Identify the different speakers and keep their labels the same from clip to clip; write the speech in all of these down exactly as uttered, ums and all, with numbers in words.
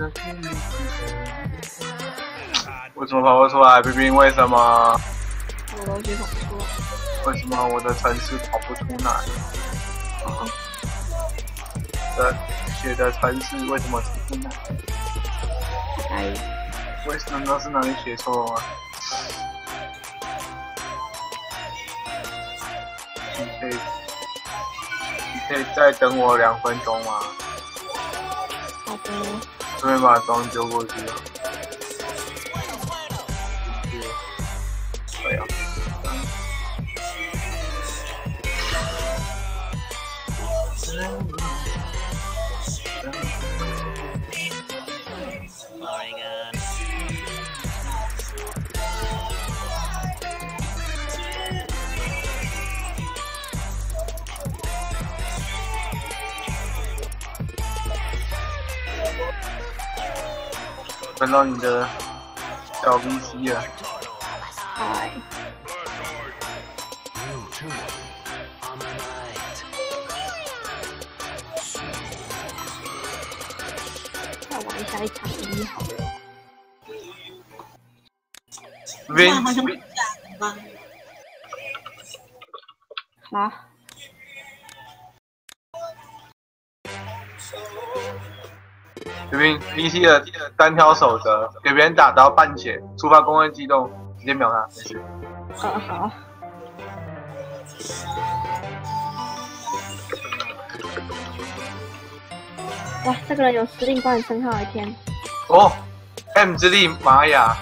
Speaker 1: 为什么跑不出来？冰冰，为什么？
Speaker 2: 我东西跑不出来。
Speaker 1: 为什么我的城市跑不出来？哦。的写的城市为什么出不来？
Speaker 2: 哎。
Speaker 1: 为什么都是哪里写错了吗？你可以，你可以再等我两分钟吗？
Speaker 2: 好的。
Speaker 1: 顺便把装丢过去了。对呀。看到你的小 V C 了。
Speaker 2: 嗨。再玩一下一场一好了。
Speaker 1: V
Speaker 2: 好。
Speaker 1: 这边 V C 的单挑守则，给别人打到半血，触发公摁机动，直接秒他，没事。
Speaker 2: 啊好。哇，这个人有司令官的称号，一天。
Speaker 1: 哦 ，M 之力玛雅，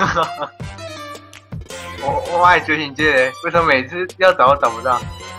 Speaker 1: 我我爱觉醒界，为什么每次要找都找不到？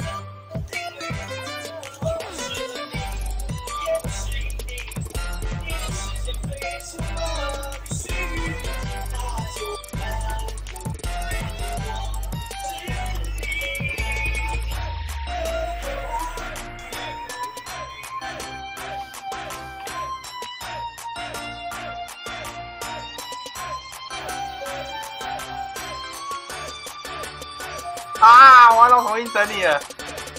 Speaker 1: 啊！完了，红衣整理了。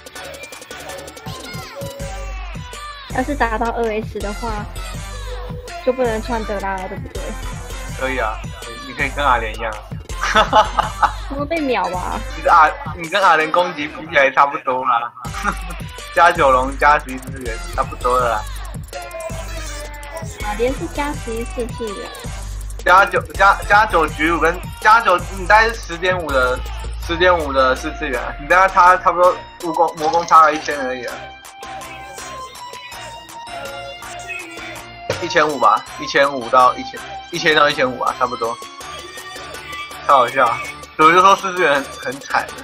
Speaker 2: 要是达到二 S 的话，就不能穿德拉了，对不对？
Speaker 1: 可以啊，你可以跟阿莲一样。
Speaker 2: 他们被秒吧？
Speaker 1: 你跟阿，你跟阿莲攻击比起来差不多啦。加九龙加十一次元差不多了啦。
Speaker 2: 阿莲是加十一次次元。
Speaker 1: 加九加加九局五跟加九，你大概是十点五的。十点五的四次元，你跟他差差不多，武功魔功差了一千而已啊，一千五吧，一千五到一千，一千到一千五啊，差不多，太好笑，所以我就说四次元很很惨的，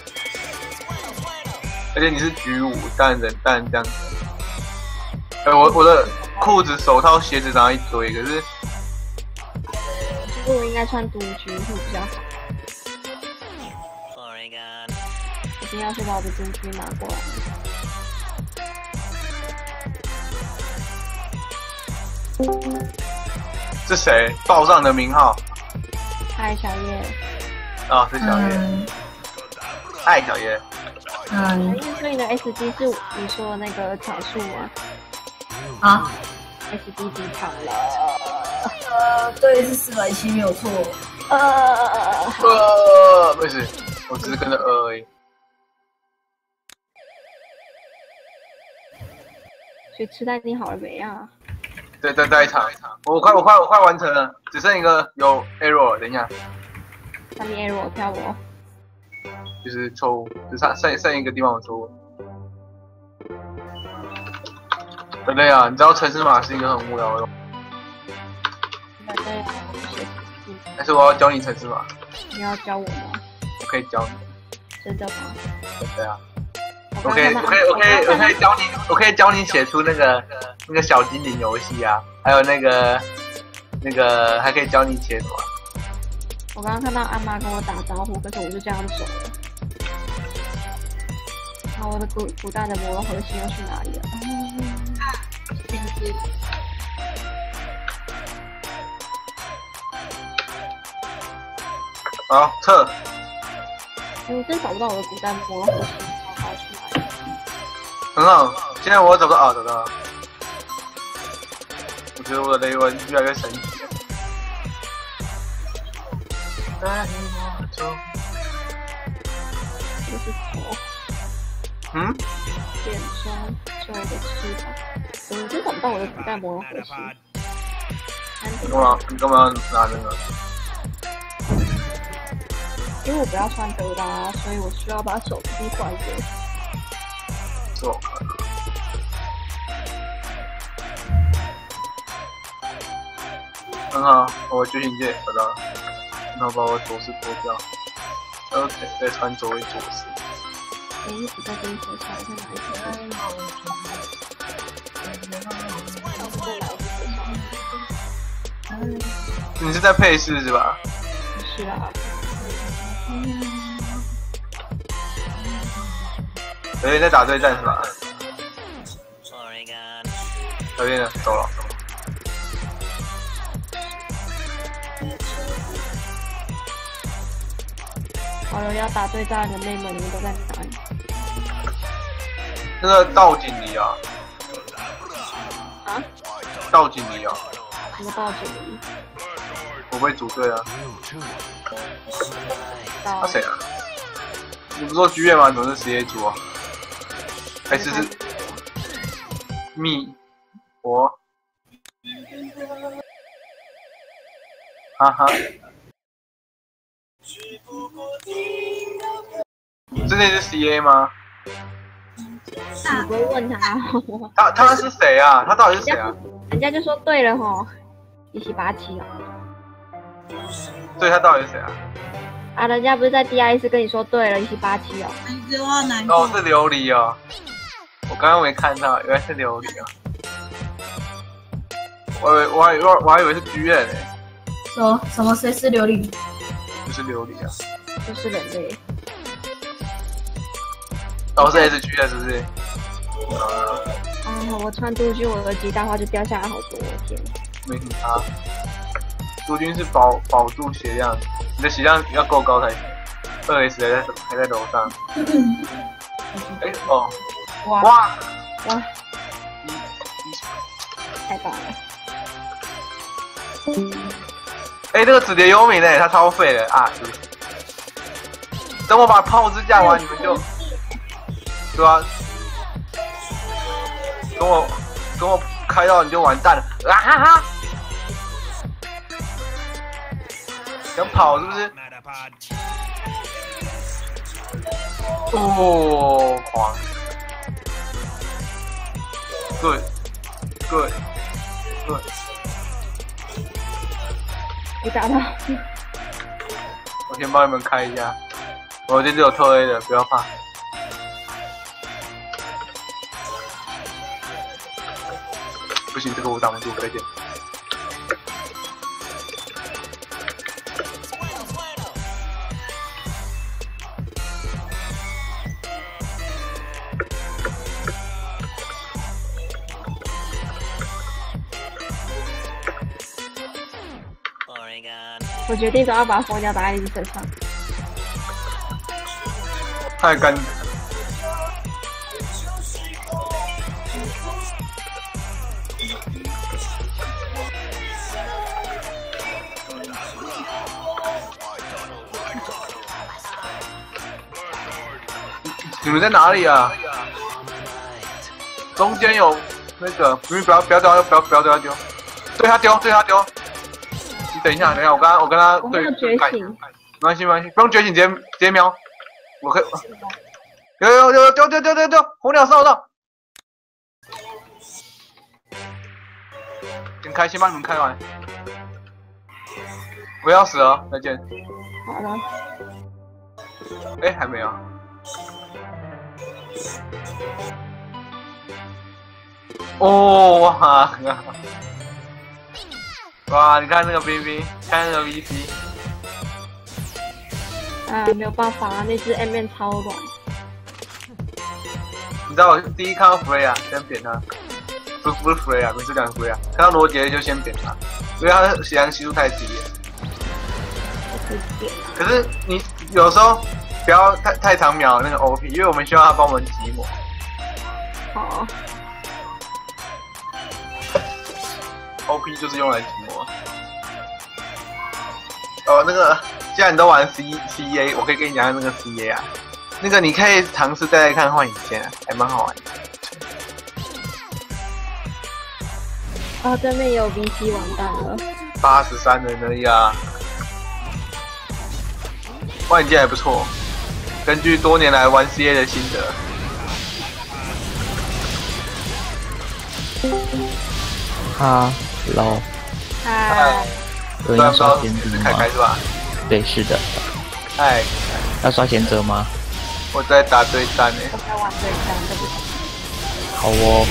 Speaker 1: 而且你是局五，蛋人蛋这样子，哎、欸，我我的裤子、手套、鞋子拿一堆，可是，
Speaker 2: 其实我应该穿独局会比较好。一定要去把我的军区拿过来。
Speaker 1: 是谁报上的名号？
Speaker 2: 嗨，小叶。
Speaker 1: 哦，是小叶。嗨，小叶。
Speaker 2: 嗯。所以你的 S D 是你说的那个草数吗？
Speaker 3: 啊
Speaker 2: ？S D 几场了？
Speaker 3: 呃，对，是四百七，没有错。
Speaker 2: 呃
Speaker 1: 呃，没事，我只是跟着二而已。
Speaker 2: 所以吃蛋你好了没啊？
Speaker 1: 对，再再一场，我快我快我快完成了，只剩一个有 error， 等一下。
Speaker 2: 上面 error 跳我。
Speaker 1: 就是错误，只剩剩剩一个地方有错误。对对啊，你知道城市码是一个很无聊的东西。
Speaker 2: 对啊，
Speaker 1: 还是我要教你城市码？
Speaker 2: 你要教我吗？
Speaker 1: 我可以教你。
Speaker 2: 真的吗？
Speaker 1: 对啊。我可以，我可以，我可以，我可以教你，我可以教你写出那个那个小精灵游戏啊，还有那个那个还可以教你写什么？
Speaker 2: 我刚刚看到阿妈跟我打招呼，可是我就这样走了。然后我的古古代的魔核心要去哪里了？
Speaker 1: 好，撤。
Speaker 2: 我真找不到我的古代魔核心，我要去哪里？很
Speaker 1: 好，现在我找到啊，找到了。我直觉得我的雷文越来越神奇了。在我中，
Speaker 2: 这是头，
Speaker 1: 嗯，
Speaker 2: 变装，就一个翅膀。我就找不到我的古代魔人核心。
Speaker 1: 你干嘛？你干嘛要拿那个？
Speaker 2: 因为我不要穿德拉，所以我需要把手机换掉。
Speaker 1: 做。很好，我觉醒界找到了，然后把我左饰脱掉 ，OK， 再穿左为左饰。
Speaker 2: 我一直在跟你说下，我在哪一天？
Speaker 1: 你是在配饰是吧？
Speaker 2: 是啊。
Speaker 1: 有点在打对战是吧？有点走了。
Speaker 2: 好了，要打对战的妹妹，你们都在哪里？
Speaker 1: 那个倒锦鲤啊！
Speaker 2: 啊？
Speaker 1: 倒锦鲤啊！
Speaker 2: 什么倒锦鲤？
Speaker 1: 我被组队啊！他谁啊？你不是说剧院吗？怎么是实业组啊？还是是蜜我？哈哈。真的是 C A 吗？
Speaker 2: 你不会问他？
Speaker 1: 他他是谁啊？他到底是谁啊？
Speaker 2: 人家就说对了吼，一七八七哦。
Speaker 1: 对，他到底是谁啊？
Speaker 2: 啊，人家不是在 D I 四跟你说对了，一七八七哦。
Speaker 1: 哦，是琉璃哦。我刚刚没看到，原来是琉璃啊。我以为我还我我还以为是剧院呢。
Speaker 3: 说什么？谁是琉璃？
Speaker 1: 就是琉璃啊。
Speaker 2: 就是人类。
Speaker 1: 哦，是 S 区的，是不是？
Speaker 2: 啊，我穿杜鹃，我的极大化就掉下来好多，天！
Speaker 1: 没什么差。杜鹃是保保住血量，你的血量要够高才行。二 S 还在还在楼上。哎、欸、哦，
Speaker 2: 哇
Speaker 1: 哇
Speaker 2: 哇！太棒了！
Speaker 1: 哎、欸，这个紫蝶幽冥呢，它超废的啊！是不是？等我把炮支架完，你们就。对啊，跟我跟我开到你就完蛋了啊哈哈！想跑是不是？哦，狂 ，good good good，
Speaker 2: 你打到。
Speaker 1: 我先帮你们开一下，我这只有特 A 的，不要怕。不行，这个我挡不住，再见。
Speaker 2: 我决定都要把蜂鸟打在你身上。
Speaker 1: 太干。你们在哪里啊？中间有那个，不不要不要丢，不要不要丢他丢，对他丢对他丢。你等一下，等一下，我跟他我跟他对
Speaker 2: 觉醒，
Speaker 1: 没关系没关系，不用觉醒，直接直接瞄。我可以，有有有丢丢丢丢丢，红鸟烧到。很开心帮你们开完，我要死了，再见。
Speaker 2: 好了。
Speaker 1: 哎、欸，还没有。哦哇！哇！你看那个冰冰，看那个 V C。
Speaker 2: 啊，没有办法啊，那只 M M 超软。
Speaker 1: 你知道我第一看到 Freya 先扁他，不是不是 Freya，每次讲 Freya，看到罗杰就先扁他，因为他的血量系数太低了。可是你有时候不要太太常秒那个 O P， 因为我们需要他帮我们击磨。
Speaker 2: 好。
Speaker 1: O P 就是用来筋膜。哦，那个既然你都玩 C C A， 我可以跟你讲下那个 C A 啊。那个你可以尝试再来看幻影剑，还蛮好玩的。
Speaker 2: 哦，对面有 V C 完蛋了。
Speaker 1: 八十三人而已啊。幻影剑还不错，根据多年来玩 C A 的心得。
Speaker 4: 哈喽，
Speaker 2: 嗨，
Speaker 4: 有人要刷贤者吗？
Speaker 1: 开开是吧？
Speaker 4: 对，是的。
Speaker 1: 哎，
Speaker 4: 要刷贤者吗？
Speaker 1: 我在打对战呢。
Speaker 2: 我在玩对战，对不起。
Speaker 4: 好哦。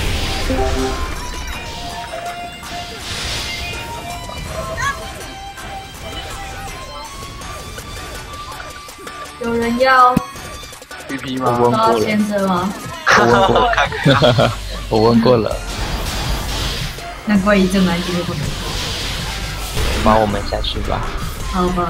Speaker 3: 有人要
Speaker 1: P P
Speaker 4: 我
Speaker 1: 吗？
Speaker 3: 刷
Speaker 4: 问过了，
Speaker 3: 贤者吗？
Speaker 4: 我问过了，我问过了。
Speaker 3: 难怪一阵来就会不能。
Speaker 4: 把我们下去吧。
Speaker 3: 好吧。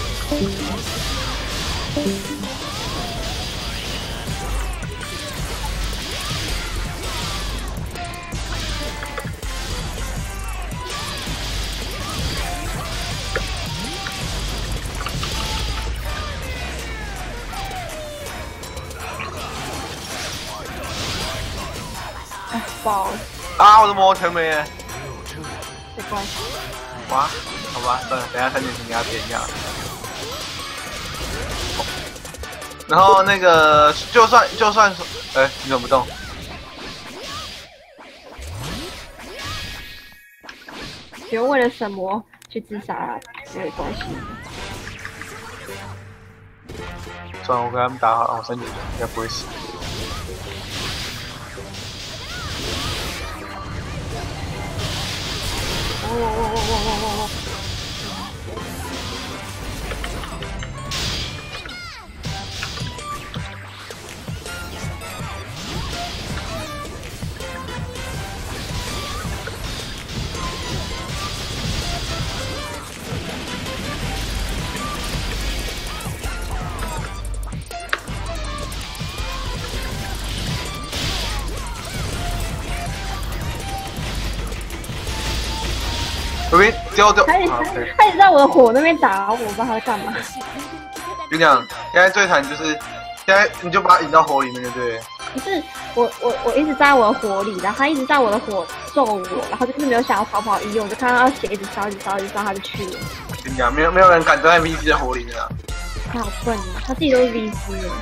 Speaker 2: 哎，爆了，
Speaker 1: 啊，我的魔全没了。
Speaker 2: 没关系。
Speaker 1: 哇，好吧，算了，等一下三点钟给他点一下。然后那个，就算就算说，哎、欸，你怎么不动？
Speaker 2: 不用为了什么去自杀，没有关系。
Speaker 1: 算了，我跟他们打好了，我三点钟应该不会死。
Speaker 2: 哦哦哦哦哦哦哦！
Speaker 1: 这边丢丢，
Speaker 2: 他一直
Speaker 1: 啊对
Speaker 2: 他一直在我的火那边打，我不知道他在干嘛。
Speaker 1: 就这样，现在最惨就是，现在你就把它引到火里面，对不对？
Speaker 2: 不是我我我一直在我的火里，然后他一直在我的火揍我，然后就是没有想要逃跑意愿，我就看到他血一直烧一直烧一直烧，他就去了。
Speaker 1: 跟你讲，没有没有人敢站在 V C 的火里面啊！
Speaker 2: 他好笨啊，他自己都是 V C 了。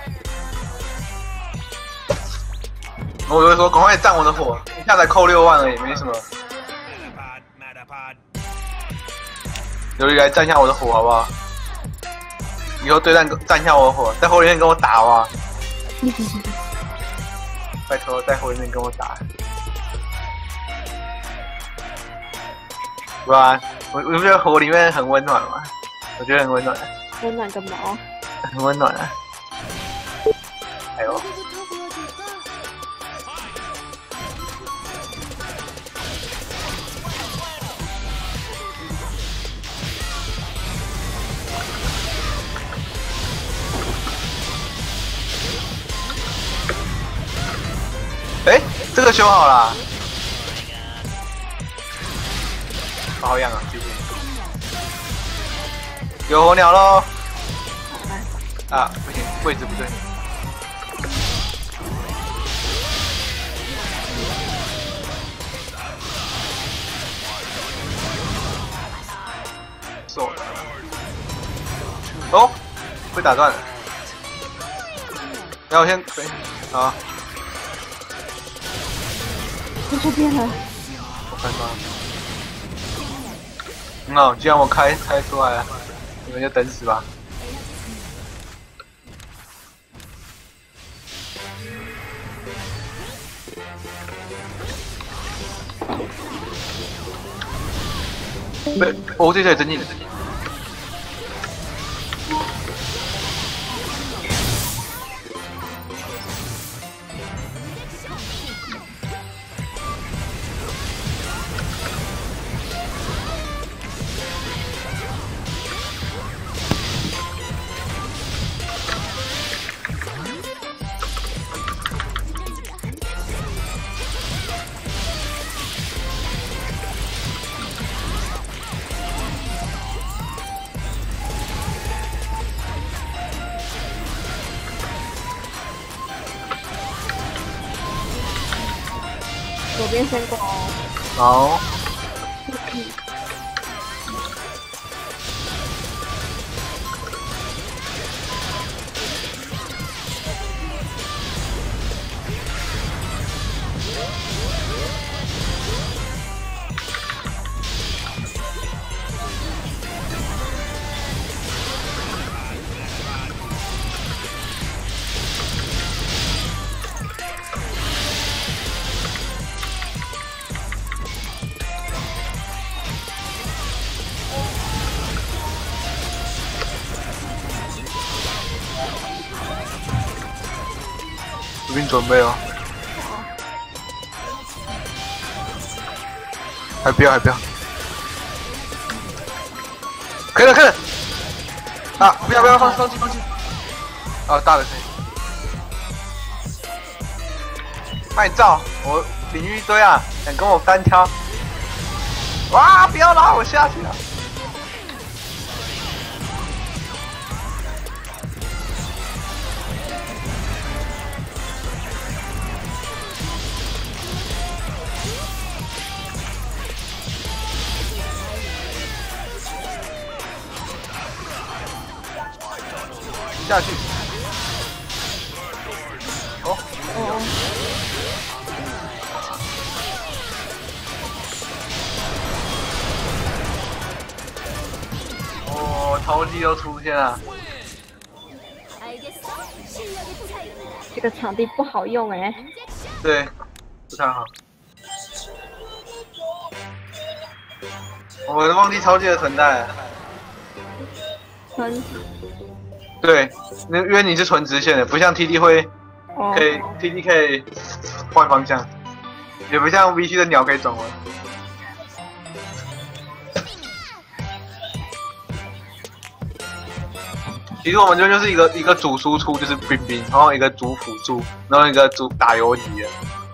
Speaker 1: 我就会说，赶快占我的火，一下才扣六万而已，没什么。琉璃来占下我的火好不好？以后对战占下我的火，在火里面跟我打好不好？拜托，在火里面跟我打。对吧？我我觉得火里面很温暖嘛，我觉得很温暖，
Speaker 2: 温暖个毛！
Speaker 1: 很温暖啊！哎呦。哎，这个修好了，好好养啊，谢谢。有火鸟喽！啊，不行，位置不对。手了。哦，被打断了。然后我先对，好。
Speaker 2: 就这边了。
Speaker 1: 我看到。很好，既然我开开出来了，你们就等死吧。被哦，这这真进的真进。
Speaker 2: 边先过哦。
Speaker 1: 好。我给你准备哦。还不要，还不要。可以了，可以了。啊！不要不要放放弃放弃。哦，大的可以。卖照，我领域一堆啊，想跟我单挑。哇！不要拉我下去了。下去。哦
Speaker 2: 哦。
Speaker 1: 哦，超级又出现了。
Speaker 2: 这个场地不好用哎、欸。
Speaker 1: 对，不太好。我都忘记超级的存在了。
Speaker 2: 纯。
Speaker 1: 对，那因为你是纯直线的，不像 T D 会可以、oh. T D 可以换方向，也不像 V C 的鸟可以转弯。其实我们这就是一个一个主输出就是冰冰，然后一个主辅助，然后一个主打游击的。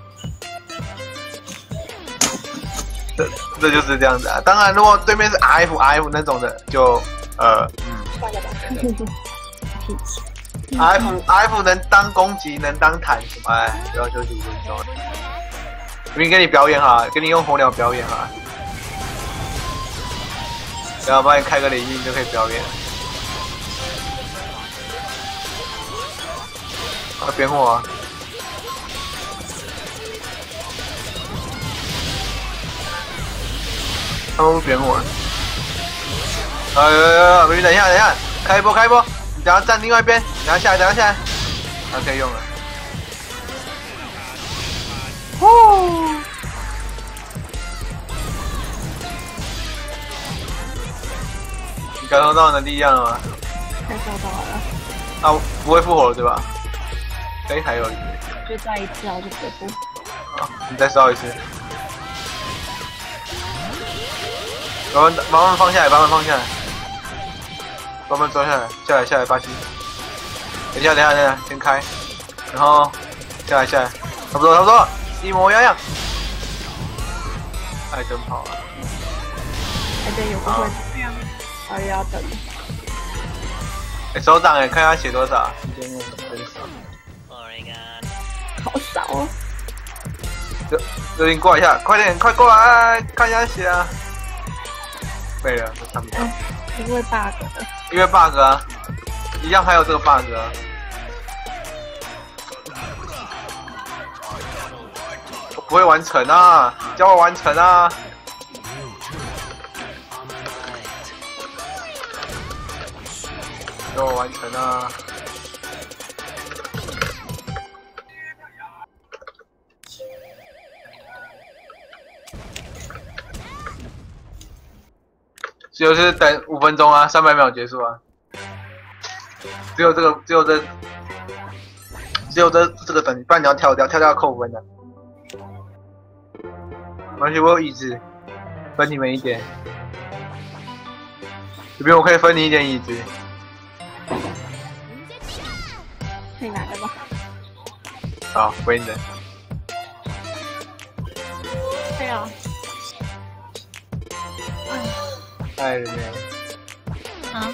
Speaker 1: 这这就是这样子啊。当然，如果对面是 R F R F 那种的，就呃嗯。R F R F 能当攻击，能当坦，哎，不要休息五分钟。我给你给你表演哈，给你用火鸟表演哈，然后帮你开个领域，你就可以表演。啊，边火啊！他们不边火。哎呦呦！美女，等一下，等一下，开一波，开一波！你等下站另外一边，等下下来，等下下来，然后可以用了。哦！你感受到能力一样了吗？
Speaker 2: 感受到了。
Speaker 1: 啊，不会复活了对吧？哎，还有一个。
Speaker 2: 就再一次啊，就不会复活。
Speaker 1: 好，你再烧一次。慢慢慢慢放下来，慢慢放下来。慢慢抓下来，下来下来，巴西。等一下等一下等一下，先开，然后下来下来，差不多差不多，一模一样样。爱灯泡啊！
Speaker 2: 哎对，有个会这样，啊又要等。
Speaker 1: 哎，手掌哎，看他写多少？时间用真少。
Speaker 2: 好少哦。
Speaker 1: 有有点过来一下，快点快过来，看一下写啊。废了，我看不到。
Speaker 2: 因为 bug 的。
Speaker 1: 因为 bug 啊，一样还有这个 bug 啊。我不会完成啊，教我完成啊。教我完成啊。就是等五分钟啊，三百秒结束啊。只有这个，只有这，只有这这个等，不然你要跳掉，跳掉要扣分的。没关系，我有椅子，分你们一点。这边我可以分你一点椅子。
Speaker 2: 可以拿的吧？
Speaker 1: 好，分你的。
Speaker 2: 对啊。
Speaker 1: 爱人呢？
Speaker 2: 啊？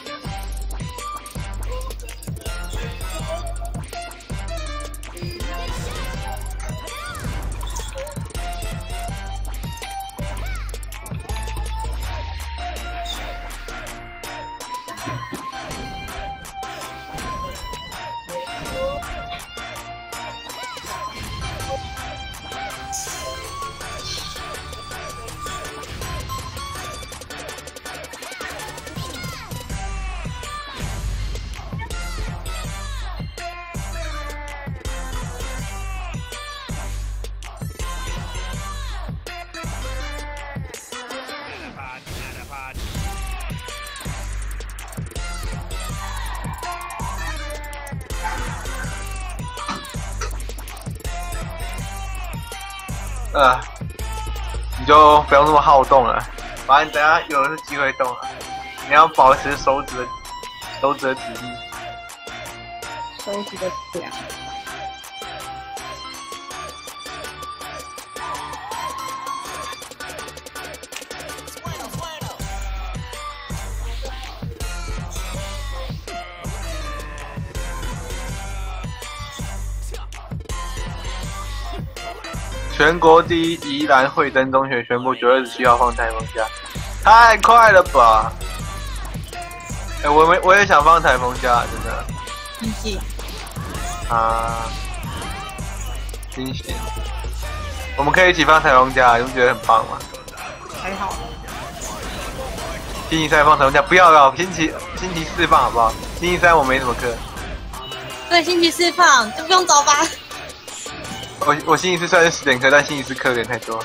Speaker 1: 呃，你就不用那么好动了，反正等下有的是机会动了。你要保持手指的手指的体力，
Speaker 2: 手指的力量。
Speaker 1: 全国第一宜兰惠登中学宣布九月十七号放台风假，太快了吧！哎、欸，我没我也想放台风假，真的。
Speaker 5: 谢谢。
Speaker 1: 啊，惊喜！我们可以一起放台风假，你们觉得很棒吗？
Speaker 5: 还好。
Speaker 1: 星期三放台风假，不要了，星期星期四放好不好？星期三我没什么课。
Speaker 5: 对，星期四放就不用早班。
Speaker 1: 我我星期四虽然是十点课，但星期四课有点太多。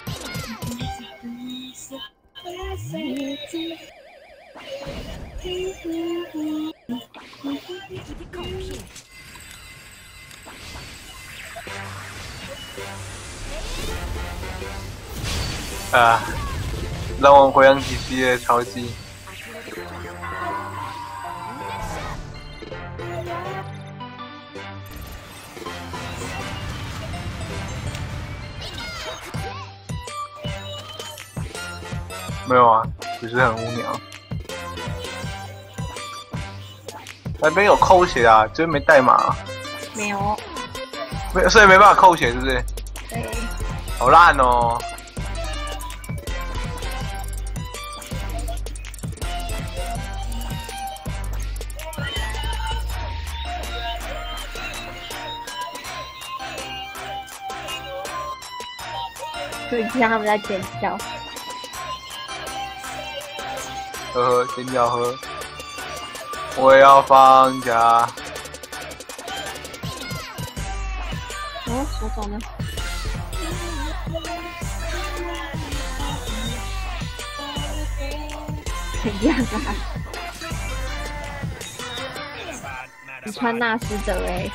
Speaker 1: 啊，让我回想起系列超级。没有啊，只是很无聊。那边有扣血啊，就是没代码、啊。
Speaker 2: 没有。
Speaker 1: 没，所以没办法扣血，是不是？
Speaker 2: 对。
Speaker 1: 好烂哦！
Speaker 2: 就听到他们在尖叫。
Speaker 1: 呵呵，尖叫呵！我也要放假。
Speaker 2: 哦，手走呢？怎样啊？你穿纳斯德哎。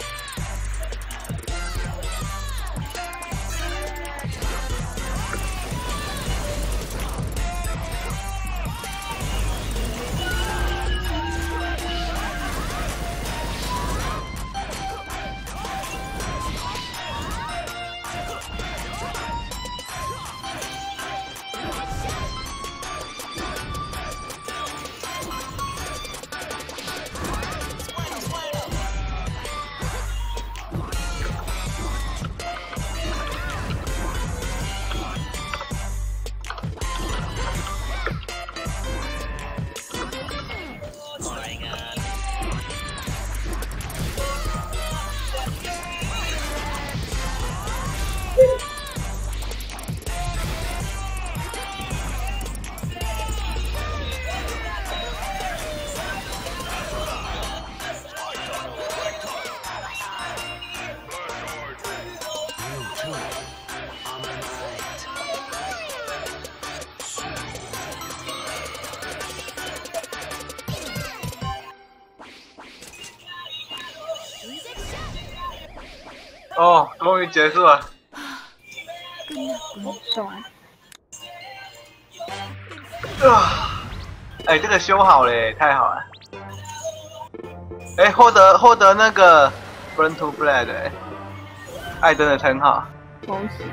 Speaker 2: 哦，终于结束了。 爽。
Speaker 1: 啊！哎，这个修好了，太好了。哎，获得获得那个 Burn to Blood， 哎，艾登的称号。
Speaker 2: 恭喜！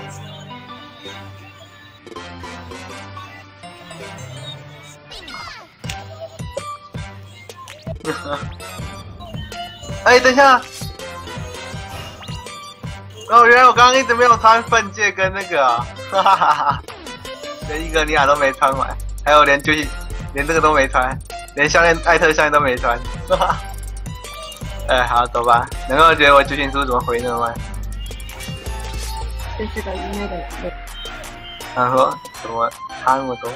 Speaker 1: 哎，等一下。哦，原来我刚刚一直没有穿粪界跟那个、啊，哈哈哈哈，连伊格尼亚都没穿完，还有连就是连这个都没穿，连项链艾特项链都没穿，哈哈。哎，好，走吧。能够觉得我剧情书怎么回那么慢？
Speaker 2: 这是个愚昧的人类。
Speaker 1: 他说怎么差那么多？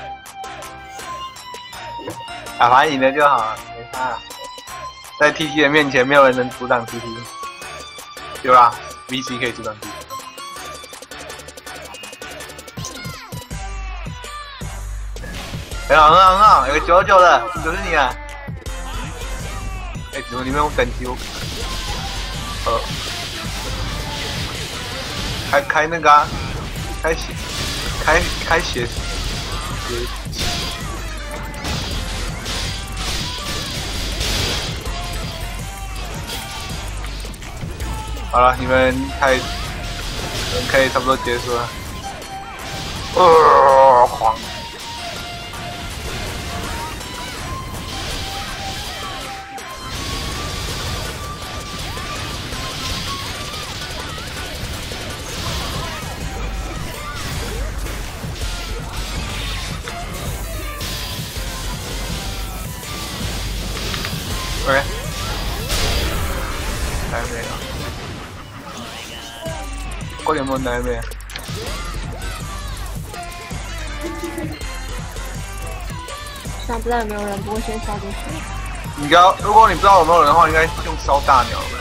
Speaker 1: 啊，反正赢了就好了，没差。在 T T 的面前，没有人能阻挡 T T， 对吧？V C 可以阻挡 T T。很好，很好，很好，有个九九的，就是你啊！哎、欸，怎么里面有等级？我呃，开开那个啊， 开血，开开血，血。好了，你们太，你们可以差不多结束了。呃，狂。喂，还没有。快点问来没？
Speaker 2: 虽然不知道有没有人，不过先烧进去。
Speaker 1: 你要，如果你不知道有没有人的话，应该用烧大鸟的。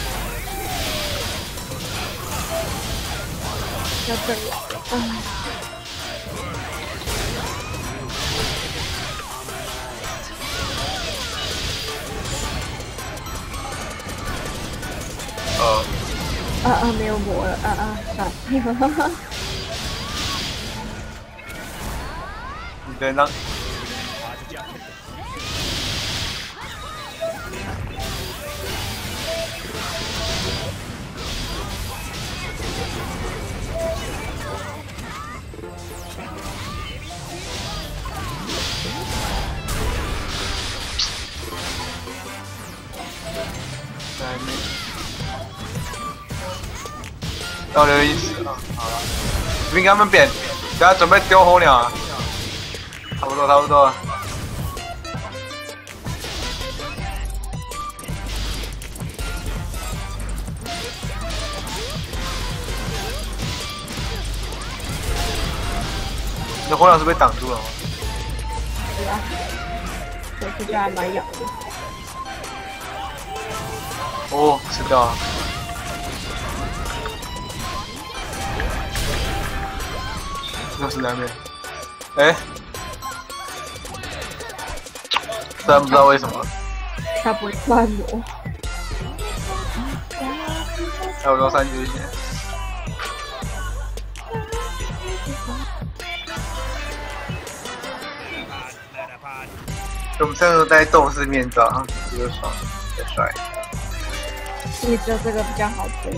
Speaker 2: 要阵亡了，唉。
Speaker 1: 呃，
Speaker 2: 啊啊，没有魔了，啊啊，算了。
Speaker 1: 你在那？在那。要留意思啊！好了，这边给他们扁，大家准备丢火鸟啊！差不多，差不多。你的火鸟是被挡住了吗？
Speaker 2: 是啊，这次就还蛮痒的。
Speaker 1: 哦，吃掉了。又是南面，哎，虽然不知道为什么，
Speaker 2: 他不会换魔，
Speaker 1: 还有多三局线。我们三个都戴斗士面罩，这个爽，也帅。
Speaker 2: 你只有这个比较好吃。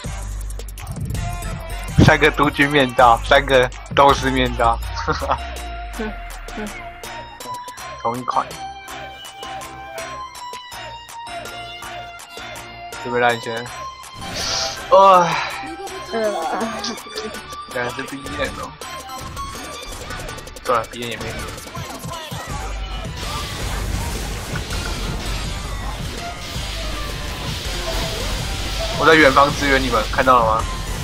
Speaker 1: 三个独居面罩，三个斗士面罩，哈哈。
Speaker 2: 嗯嗯，
Speaker 1: 同一款。准备蓝先。哦，
Speaker 2: 呃，
Speaker 1: 原来是鼻炎哦。算了，鼻炎也没用。我在远方支援你们，看到了吗？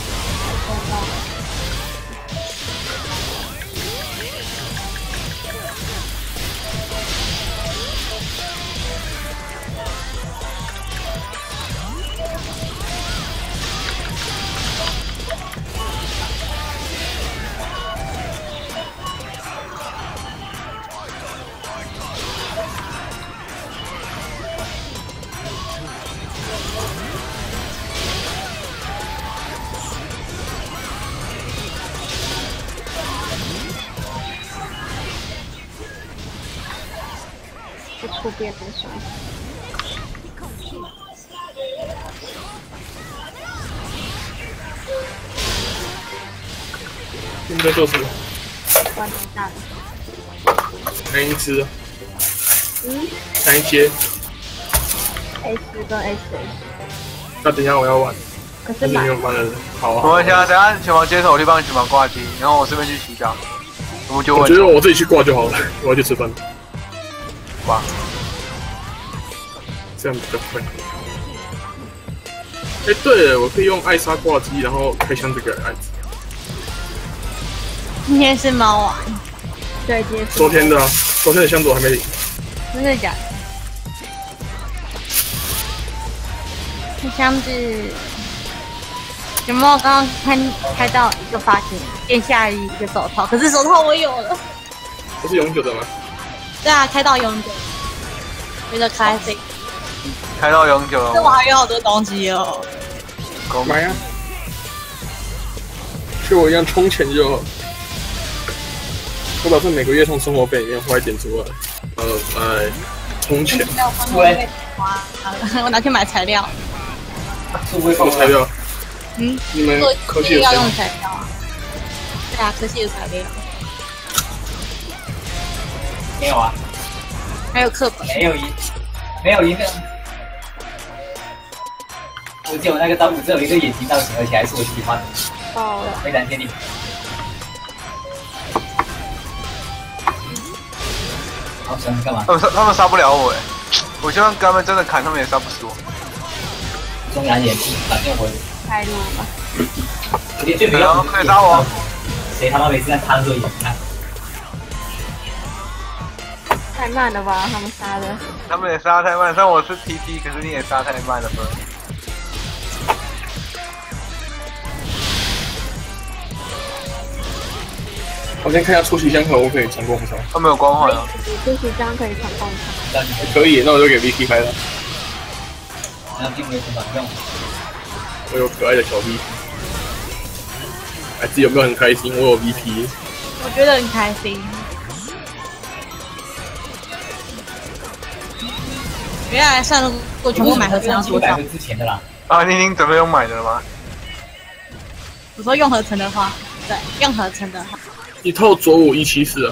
Speaker 2: 出变的时候，
Speaker 6: 你在做什么？
Speaker 2: 关太大了。
Speaker 6: 哪一只？
Speaker 2: 嗯
Speaker 6: 哪一阶？
Speaker 2: ，S 跟 S S。
Speaker 6: 那等一下我要玩。
Speaker 2: 可是买
Speaker 6: 没有玩的人，好啊。
Speaker 1: 我问一下，等下球王接手，我去帮球王挂机，然后我顺便去洗澡。我就问，
Speaker 6: 我觉得我自己去挂就好了，我要去吃饭。
Speaker 1: 挂。
Speaker 6: 这样比较快。哎、欸，对了，我可以用艾莎挂机，然后开箱这个案子。
Speaker 5: 今天是猫王，
Speaker 2: 对，今天
Speaker 6: 昨天的啊，昨天的箱子我还没领。
Speaker 5: 真的假的？这箱子有没有刚刚看开到一个发型，变下一个手套？可是手套我有了。
Speaker 6: 这是永久的吗？
Speaker 5: 对啊，开到永久，为了开这个。
Speaker 1: 开到永久了。
Speaker 5: 这我还有好多东西哦。
Speaker 6: 买啊！ 学我一样充钱就好。我打算每个月从生活费里面花一点出来，呃，来充钱。
Speaker 5: 对，我拿去买材料。
Speaker 6: 什么材料？
Speaker 5: 嗯，
Speaker 6: 你们科系有
Speaker 5: 要用材料啊？对啊，科系有材料。
Speaker 7: 没有啊，
Speaker 5: 还有课本。
Speaker 7: 没有一，没有一个。我记得我那个刀骨只有一个眼睛造型，而且还是我喜欢的。
Speaker 2: 爆了！
Speaker 7: 非常天地。好，想干嘛？
Speaker 1: 他们杀他们杀不了我哎，我希望跟他们真的砍，他们也杀不死我。
Speaker 7: 中然也是，反正我
Speaker 5: 开路吧。
Speaker 7: 我最不要
Speaker 1: 可以杀我。
Speaker 7: 谁他妈每次在他的时候也看？
Speaker 2: 太慢了吧，他们杀的。
Speaker 1: 他们也杀太慢，虽然我是 T T， 可是你也杀太慢了吧？
Speaker 6: 我先看一下出席箱可不可以成功上。
Speaker 1: 他们有光环啊。
Speaker 2: 出席箱可以传共场。
Speaker 6: 可以，那我就给 Vicky 开了。
Speaker 7: 那并没有什么用。
Speaker 6: 我有可爱的小 V P。孩子有没有很开心？我有 V P。
Speaker 5: 我觉得很开心。原来算了，我全部买合成的多少？
Speaker 7: 之前的啦。
Speaker 1: 啊，你已经准备用买的了吗？
Speaker 5: 我说用合成的话，对，用合成的话。
Speaker 6: 一套左五一七四啊。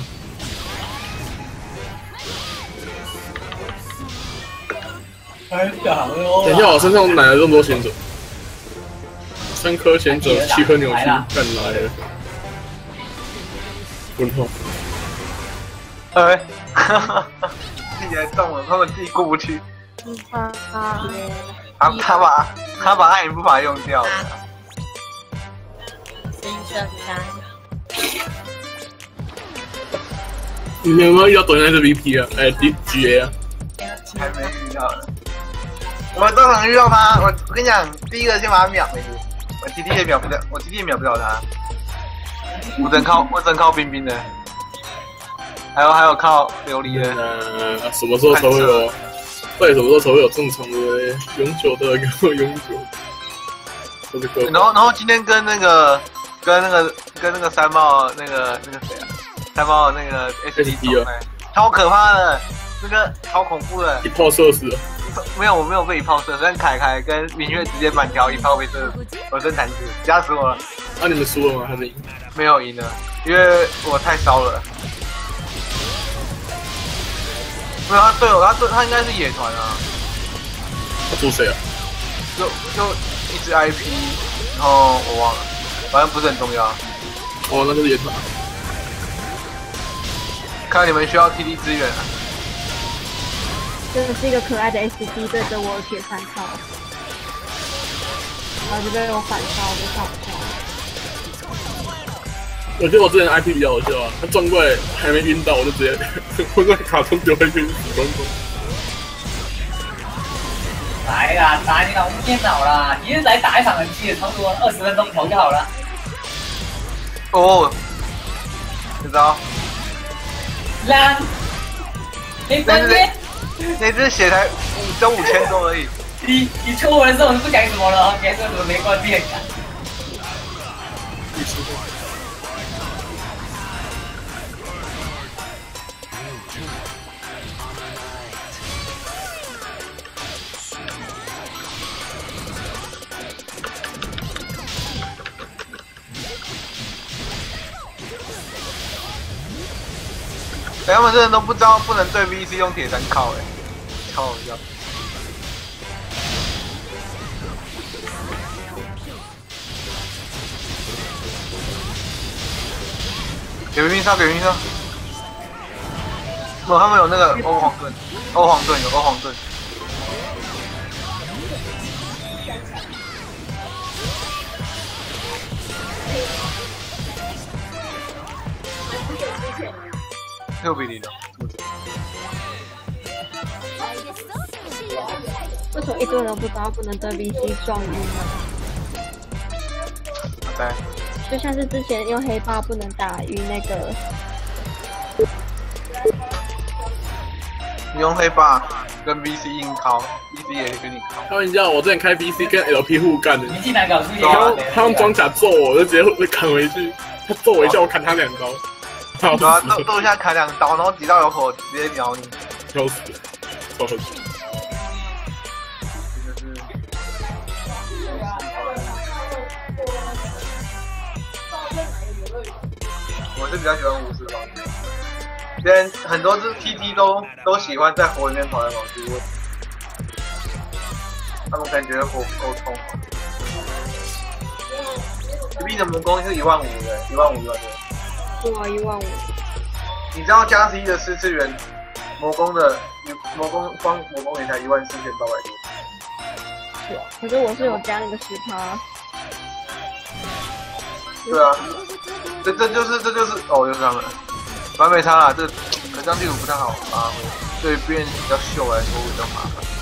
Speaker 7: 哎呀，
Speaker 6: 等一下，我身上买了这么多贤者，三颗贤者，七颗扭曲，干来了。滚痛。
Speaker 1: 哎，哈哈，自己来动了，他们自己过不去。
Speaker 2: 啊啊！
Speaker 1: 他他把他把暗影步伐用掉了。
Speaker 5: 金色山。
Speaker 6: 你们有没有遇到昨天那个 V P 啊？哎 ，D G A 啊？
Speaker 1: 还没遇到。我当场遇到他，我我跟你讲，第一个先把他秒回去，我 T T 也秒不掉，我 T T 也秒不了他。我只能靠我只能靠冰冰的，还有还有靠琉璃的。
Speaker 6: 呃，什么时候才会有？到底什么时候才会有正常的永久的跟永久？这是个。
Speaker 1: 然后然后今天跟那个跟那个跟那个三帽那个那个谁啊？三帽那个 S D 啊，超可怕的，那个超恐怖的。
Speaker 6: 一炮射死。
Speaker 1: 没有，我没有被一炮射，但凯凯跟明月直接满条一炮被射死，我真惨死，吓死我了。
Speaker 6: 那、啊、你们输了吗？还是赢？
Speaker 1: 没有赢了，因为我太烧了。没有，他队友，他队他应该是野团啊。
Speaker 6: 他输谁啊？
Speaker 1: 就就一只 I P， 然后我忘了，反正不是很重要。
Speaker 6: 哦，那就是野团。
Speaker 1: 看来你们需要 T D 支援啊。
Speaker 2: 真的是一个可爱的 S D 对着我铁三套，然后就被我反烧，我上不下。
Speaker 6: 我觉得我之前 I P 比较好笑啊，他撞过来还没晕到，我就直接我那卡通丢回去死光光。
Speaker 7: 来啦，打你老母电脑啦！你是来打一场很气的，差不多二十分钟投就好了。
Speaker 1: 哦，知道。
Speaker 7: 烂，你关键。
Speaker 1: 那只血才五周五千多而已。
Speaker 7: 你你戳我的时候我就不讲什么了，别说什么没关键感。
Speaker 1: 他们真的都不知道不能对 V C 用铁三靠哎、欸，超好笑。给冰冰烧，给冰冰烧。哦，他们有那个欧皇盾，欧皇盾有欧皇盾。六比零的。
Speaker 2: 为什么一堆人不知道不能对 V C 撞晕呢？
Speaker 1: 对。
Speaker 2: 就像是之前用黑豹不能打晕那个。
Speaker 1: 你用黑豹， 跟 V C 硬靠 ，V C 也跟你靠。
Speaker 6: 开玩笑，我之前开 V C 跟 L P 互干的，
Speaker 7: 你竟然搞出
Speaker 6: 他用他用装甲揍我，我就直接会砍回去。他揍我一下，我砍他两刀。
Speaker 1: 对啊，豆豆一下砍两刀，然后敌到有火直接秒你。
Speaker 6: 笑死了，超狠。
Speaker 1: 我是比较喜欢武士方面，别人很多只 T T 都都喜欢在火里面跑来跑去，他们感觉火不够痛。隔壁的魔攻是一万五的，一万五对不对？
Speaker 2: 对啊，一万五。
Speaker 1: 你知道加十一的四次元魔攻的魔攻光魔攻也才一万四千八百多。
Speaker 2: 是啊，可是我是有加那个十趴。
Speaker 1: 对啊，这这就是这就是哦，又是他们，反正没差啦。这可这样地图不太好发挥，对别人比较秀来说比较麻烦。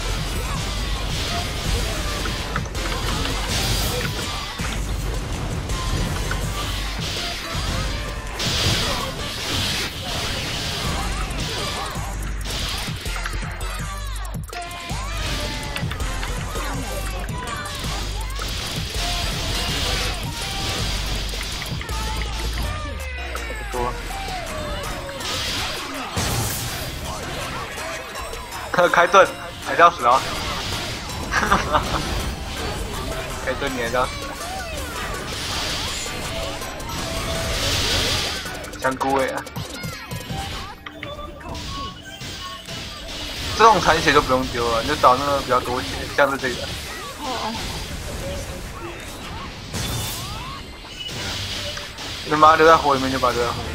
Speaker 1: 开盾还是要死啊！开盾你还是要死。香菇味啊！这种残血就不用丢了，你就找那个比较多血，像是这个。哦。你把它留在火里面，就把它留在火里面。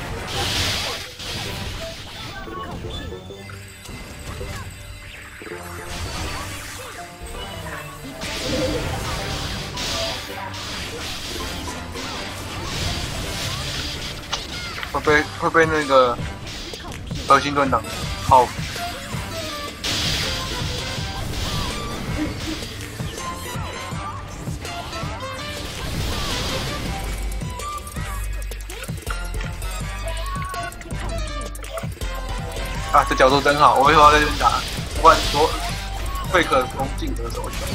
Speaker 1: 会被会被那个核心盾挡好。啊，这角度真好，我以后要在这边打，万多会可攻进得手球。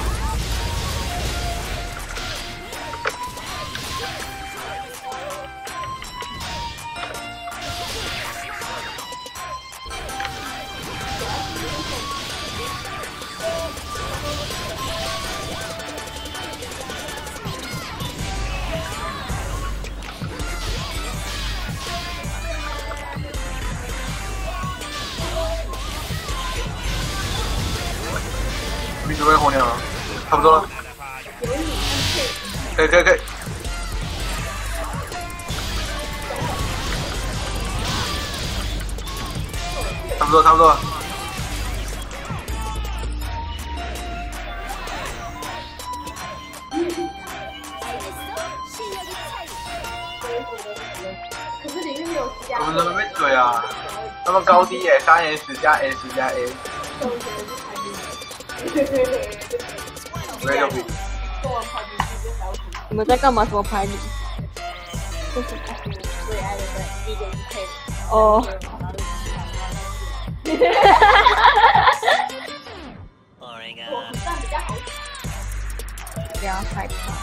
Speaker 1: 你准备火鸟了，差不多了。可以可以可以。差不多差不多了。我们怎么被追啊？他们高低耶，三 S 加 S 加 A。没有比。
Speaker 2: 你们在干嘛？什么排名？哦。不要害怕。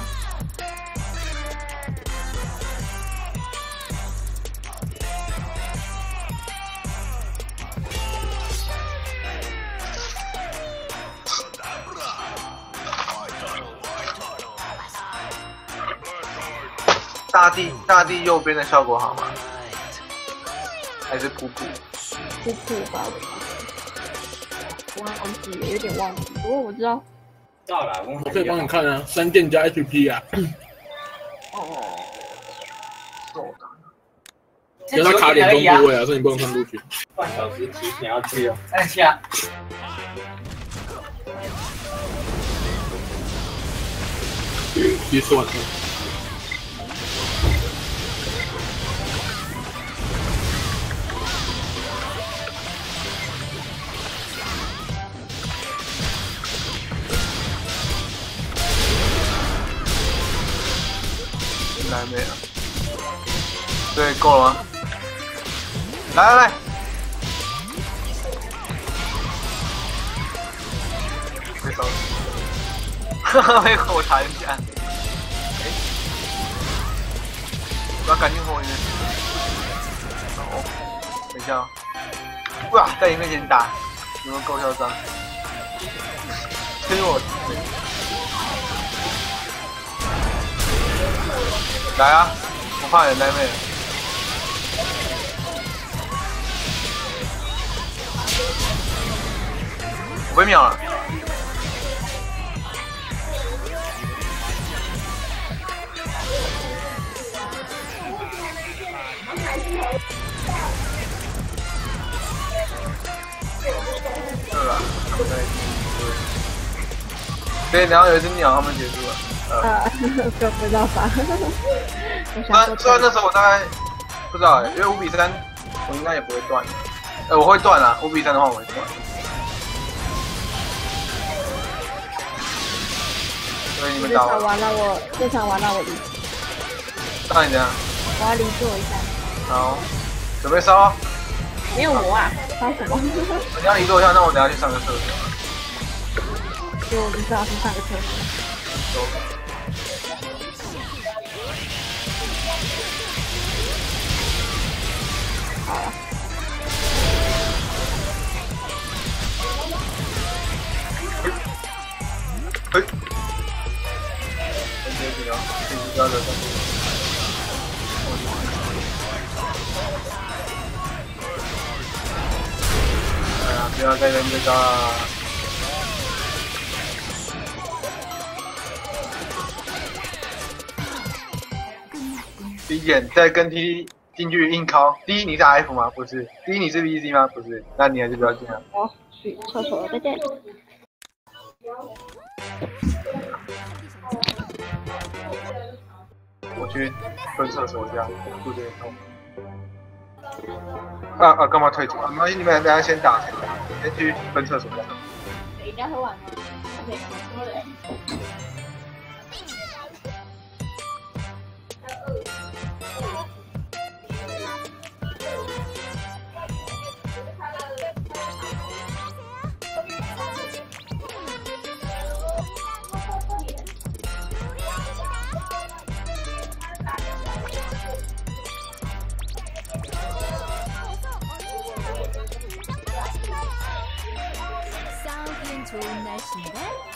Speaker 1: 大地大地右边的效果好吗？还是普普？
Speaker 2: 普普吧，我忘记了，有点忘记。不过我知道。
Speaker 7: 到了，
Speaker 6: 我可以帮你看啊，三电加 H P 啊。
Speaker 1: 哦。
Speaker 6: 有他卡点中部位啊，所以你不能看过去。
Speaker 7: 半小时提前要去哦。按下。
Speaker 6: 别算了。
Speaker 1: 来没有？对，够了吗？来来来！ 被口弹一下。哎，我要赶紧火晕。哦，等一下。哇，在你面前打，有没有够嚣张？推我！来啊！不怕人带妹。我被秒了。对吧？对，然后有一只鸟，他们结束了。
Speaker 2: 呃，不不知道吧？我
Speaker 1: 虽
Speaker 2: 想说，
Speaker 1: 然虽然那时候我大概不知道哎、欸，因为五比三，我应该也不会断。呃，我会断啊，五比三的话我会断。所以你们
Speaker 2: 这
Speaker 1: 打我，
Speaker 2: 场完了，我这场完了，我离，
Speaker 1: 那你这样，
Speaker 2: 我要离座一下。
Speaker 1: 好，准备烧。
Speaker 2: 没有我啊，烧什么？
Speaker 1: 你要离座一下，那我等下去上个厕所。
Speaker 2: 就我不知道是上个厕所。
Speaker 1: 走。
Speaker 2: 好了。
Speaker 1: 嘿。直接这个，这个标的上去。哎呀，不要再扔这个了。第一点，在跟 T 进去硬敲。第一，你是 F 吗？不是。第一，你是 V C 吗？不是。那你还是不要进来。
Speaker 2: 我去厕所了，再见。
Speaker 1: 我去蹲厕所这样，肚子有点痛。啊啊！干嘛退出？没关系，你们等下先打，先打，先去蹲厕所。
Speaker 2: 应该喝完了。OK。
Speaker 8: 좋은 날씨인데?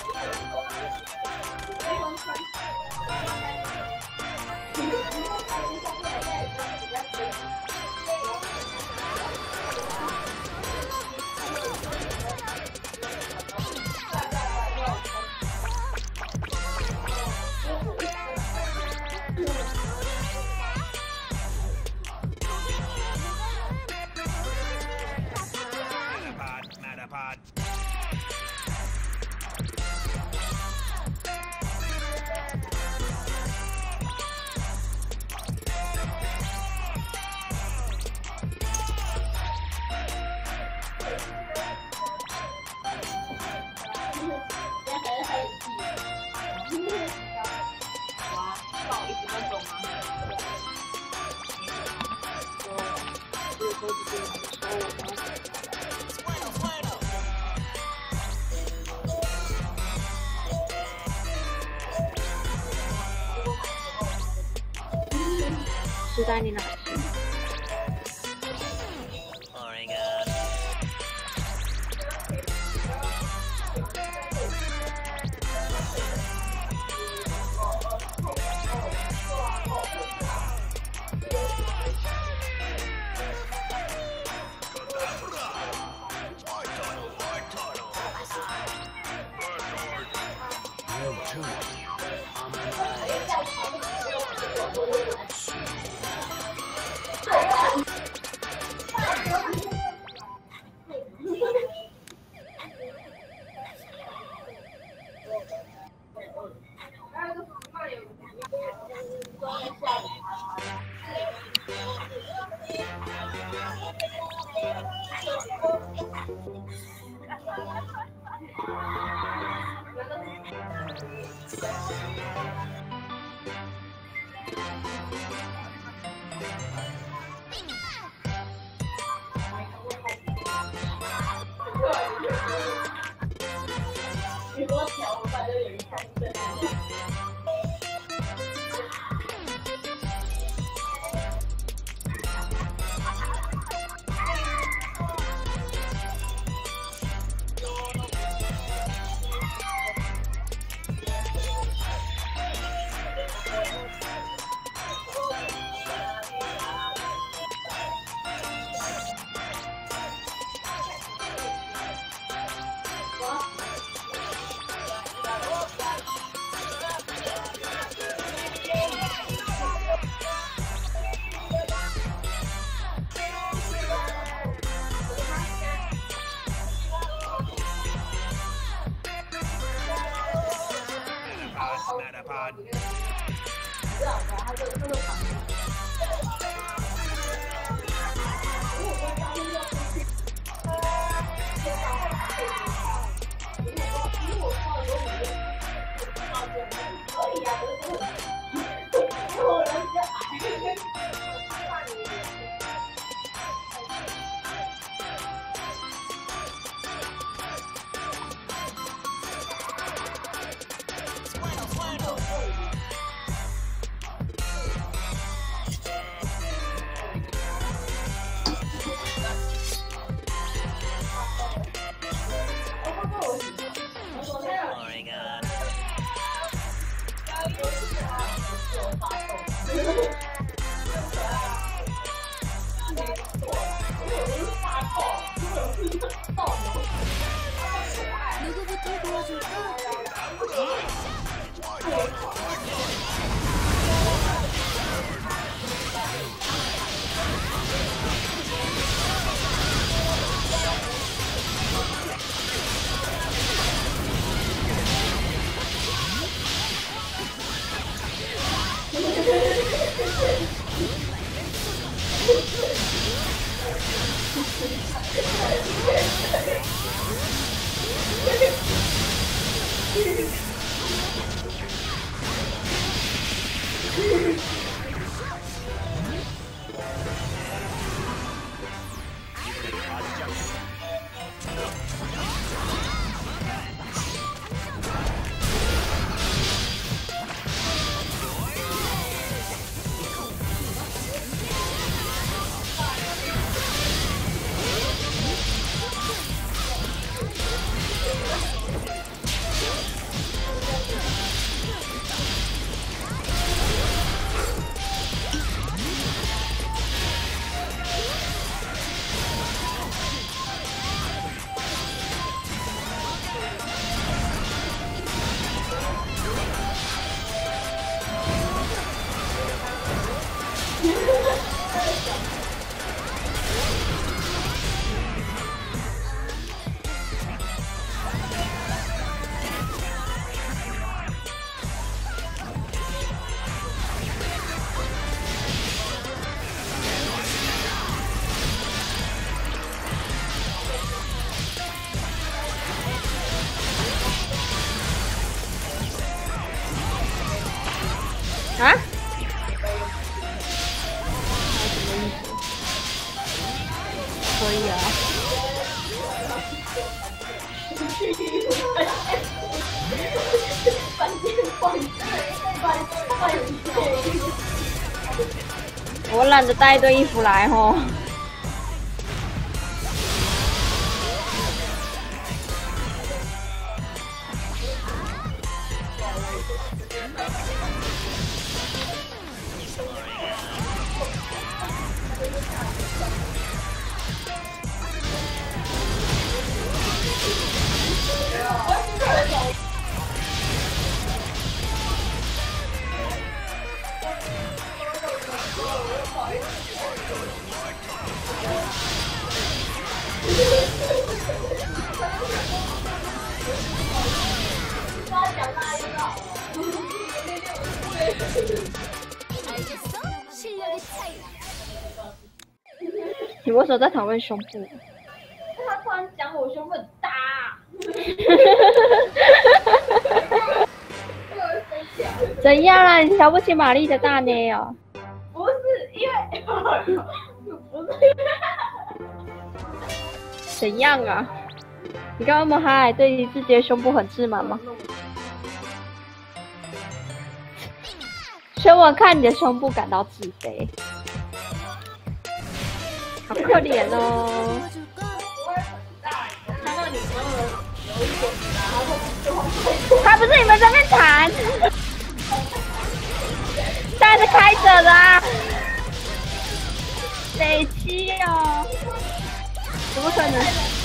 Speaker 9: Matterpod.
Speaker 2: 是在你哪去？ 啊？可以啊。我懒得带一堆衣服来吼。你为什么在讨论胸部？他突然讲我胸部很大。怎样啦？你瞧不起玛丽的大内哦？不是，因为不是。怎样啊？ 你刚刚那么嗨，对自己的胸部很自满吗？所以我看你的胸部感到自卑，好可怜哦。还不是你们这边弹，但是开着的啊，北七哦，怎么可能？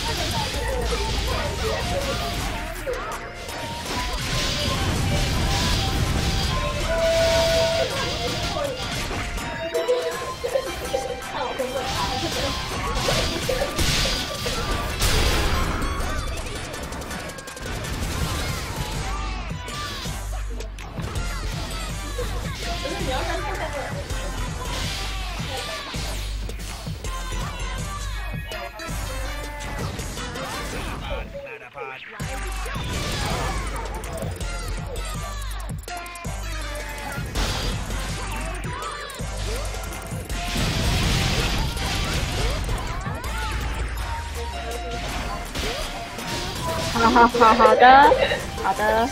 Speaker 2: 好好好好的，好的。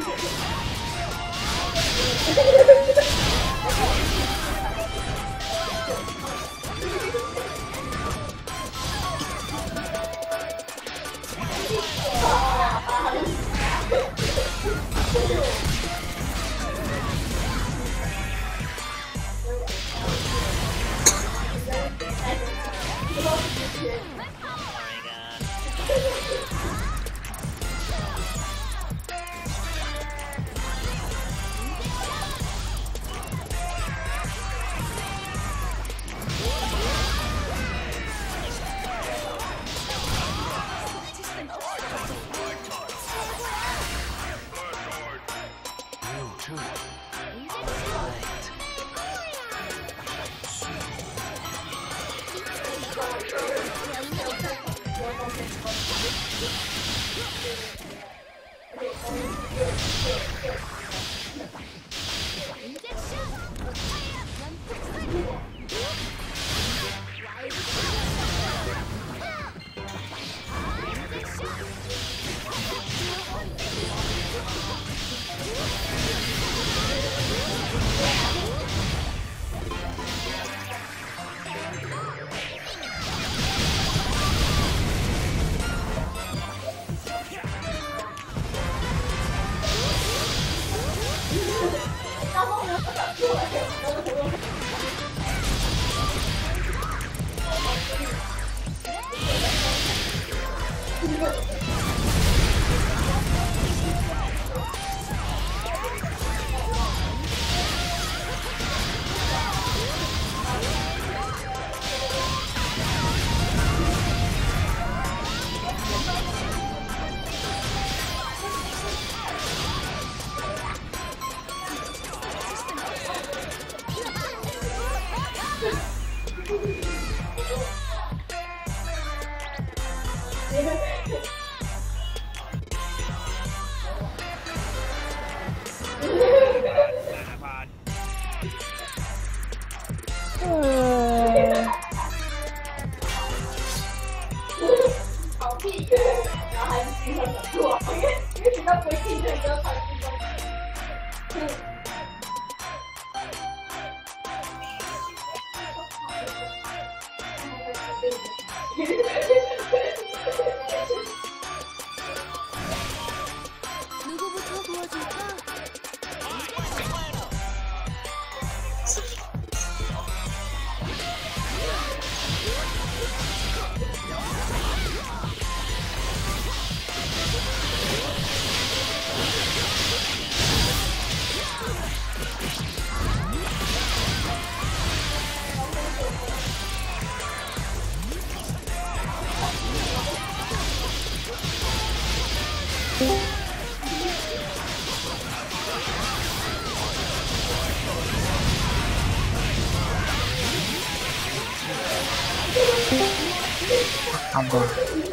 Speaker 4: 看吧，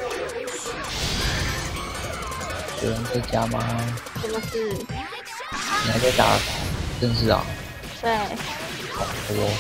Speaker 4: 有人在家吗？
Speaker 2: 什么事？
Speaker 4: 你还在打正式啊？
Speaker 2: 对。
Speaker 4: 好哦。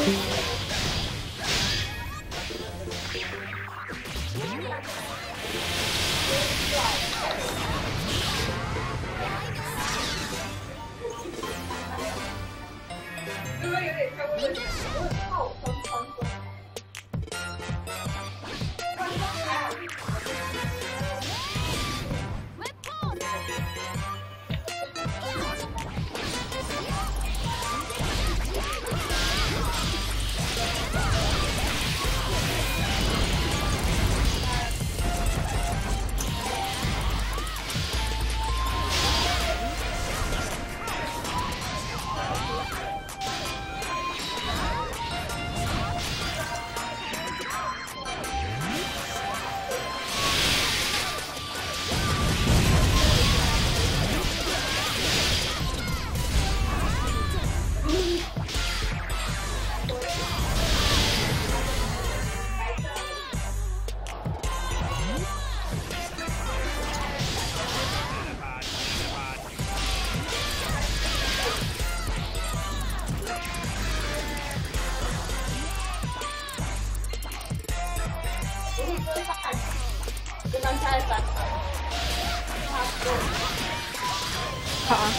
Speaker 2: 好啊。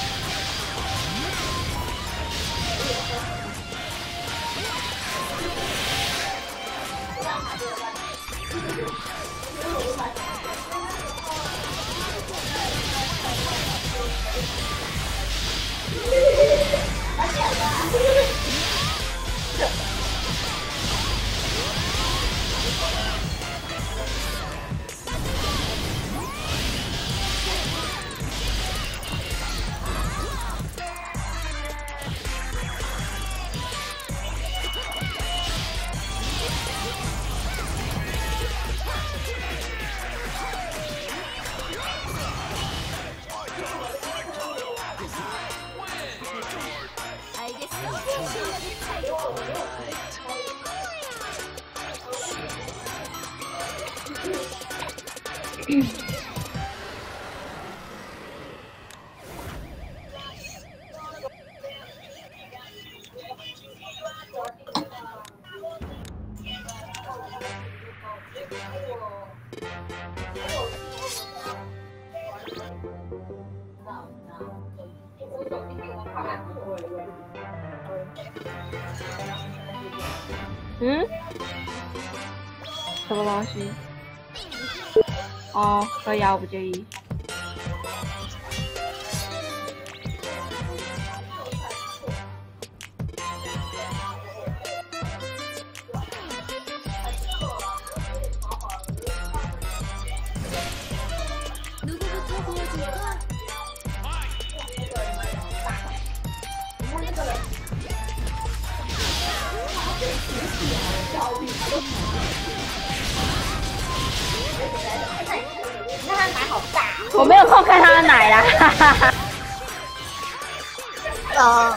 Speaker 2: 嗯？什么东西？哦，可以啊，我不介意。我没有空看他的奶啦，哈哈哈。
Speaker 5: 哦，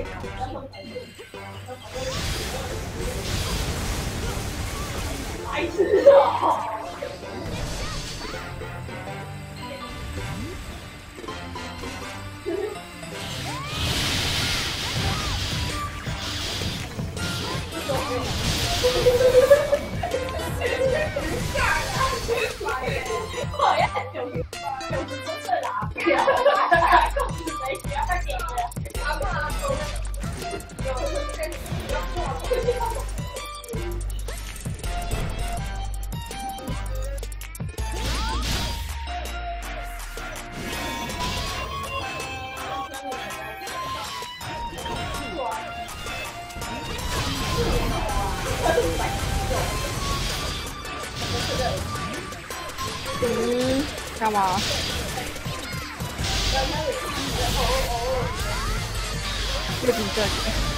Speaker 2: 嗯，干嘛？这比这里。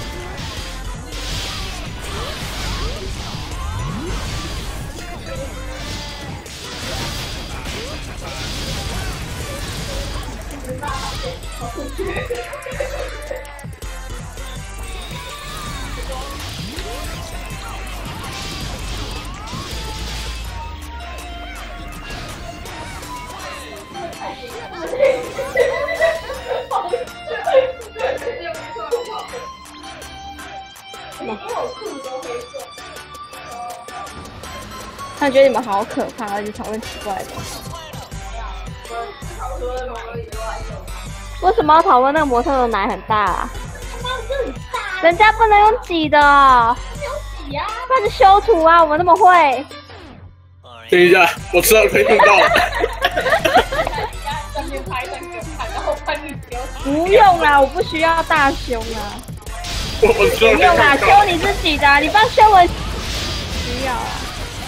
Speaker 2: 他觉得你们好可怕，而且讨论奇怪的。为什么要讨论那个模特的奶很大啊？人家不能用挤的，那就修图啊！我们那么会。
Speaker 6: 等一下，我知道可以用到了。
Speaker 2: 不用啦，我不需要大胸啊。
Speaker 6: 我我知道
Speaker 2: 不用啦，修你自己的、啊，你帮修我。不要啊。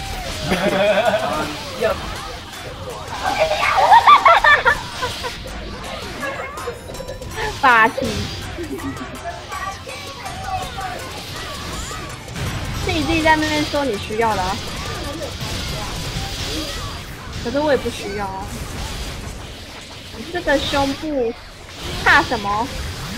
Speaker 2: 霸气。是你自己在那边说你需要的、啊，可是我也不需要啊。你这个胸部怕什么？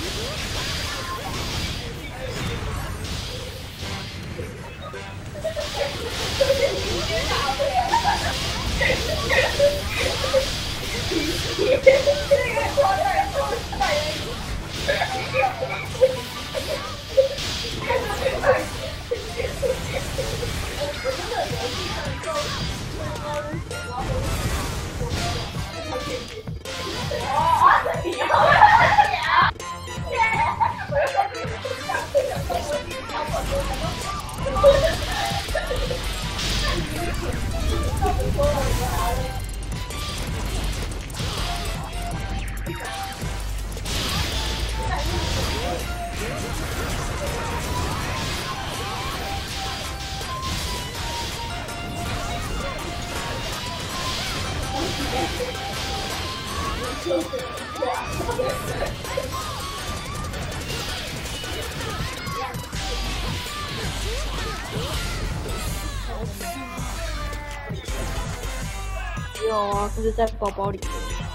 Speaker 2: 有啊，不是在包包里面。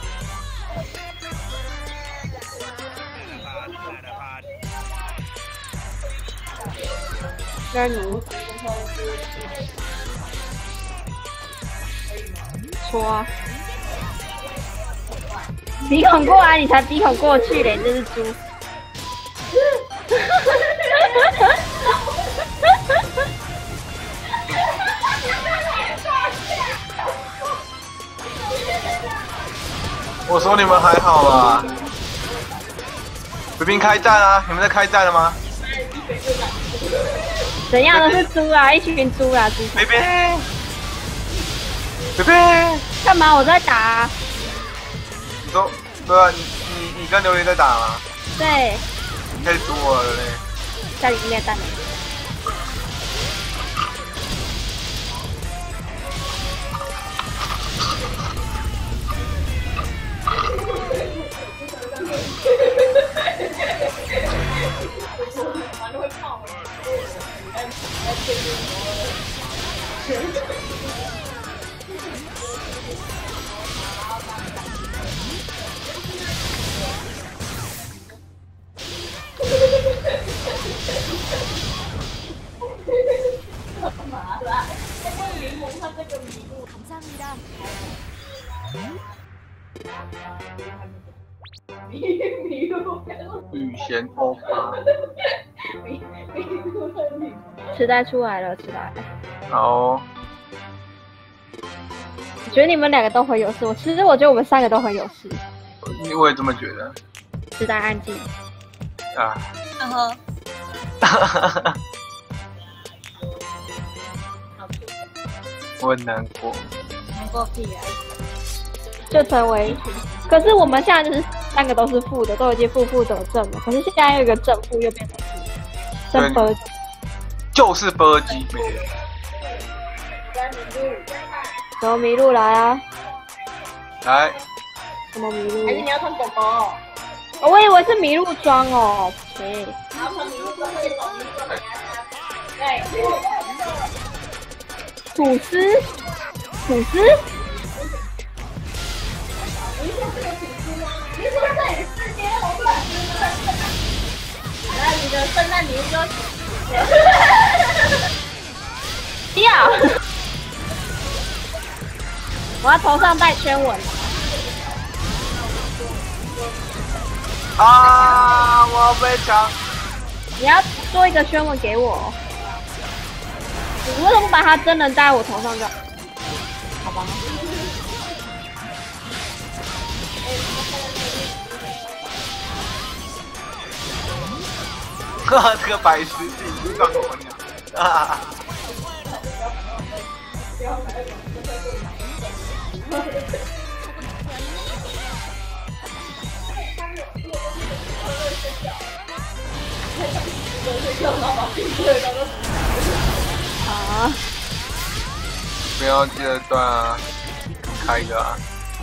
Speaker 2: 那你戳啊！鼻孔过来，你才鼻孔过去嘞，你这是猪。
Speaker 1: 我说你们还好吧？北冰开战啊！你们在开战了吗？
Speaker 2: 怎样都是猪啊，一群猪啊，猪。
Speaker 1: 北冰，北冰，
Speaker 2: 干嘛？我在打、啊。
Speaker 1: 你说，对啊，你你你跟榴莲在打吗？
Speaker 2: 对。
Speaker 1: 你可以堵我了嘞。
Speaker 2: 家里面蛋。
Speaker 8: 감사합니다.
Speaker 1: 羽贤欧巴，
Speaker 2: 时代出来了，时代。
Speaker 1: 好，
Speaker 2: 我觉得你们两个都很有事，我其实我觉得我们三个都很有事。
Speaker 1: 我也这么觉得。
Speaker 2: 时代安静。
Speaker 1: 啊。
Speaker 5: 然后。
Speaker 1: 我很难过。
Speaker 5: 难过屁啊！
Speaker 2: 就成为，可是我们现在就是三个都是负的，都已经负负得正了。可是现在有一个正负又变成负，正波
Speaker 1: 就是波基没人。
Speaker 2: 什么麋鹿来啊？
Speaker 1: 来。
Speaker 2: 什么麋鹿？
Speaker 5: 还是你要穿狗狗？哦，
Speaker 2: 我以为是麋鹿装哦。切。
Speaker 5: 然后穿麋鹿装会走麋鹿装。对。
Speaker 2: 吐司，吐司。
Speaker 5: 那你的圣诞礼物就
Speaker 2: 不要，我要头上戴宣文。
Speaker 1: 啊！我要被抢。
Speaker 2: 你要做一个宣文给我。你为什么不把它真人戴在我头上就？好吧。
Speaker 1: 呵，这个白痴自己撞我鸟啊！
Speaker 2: 啊！
Speaker 1: 不要记得断啊，开一个啊！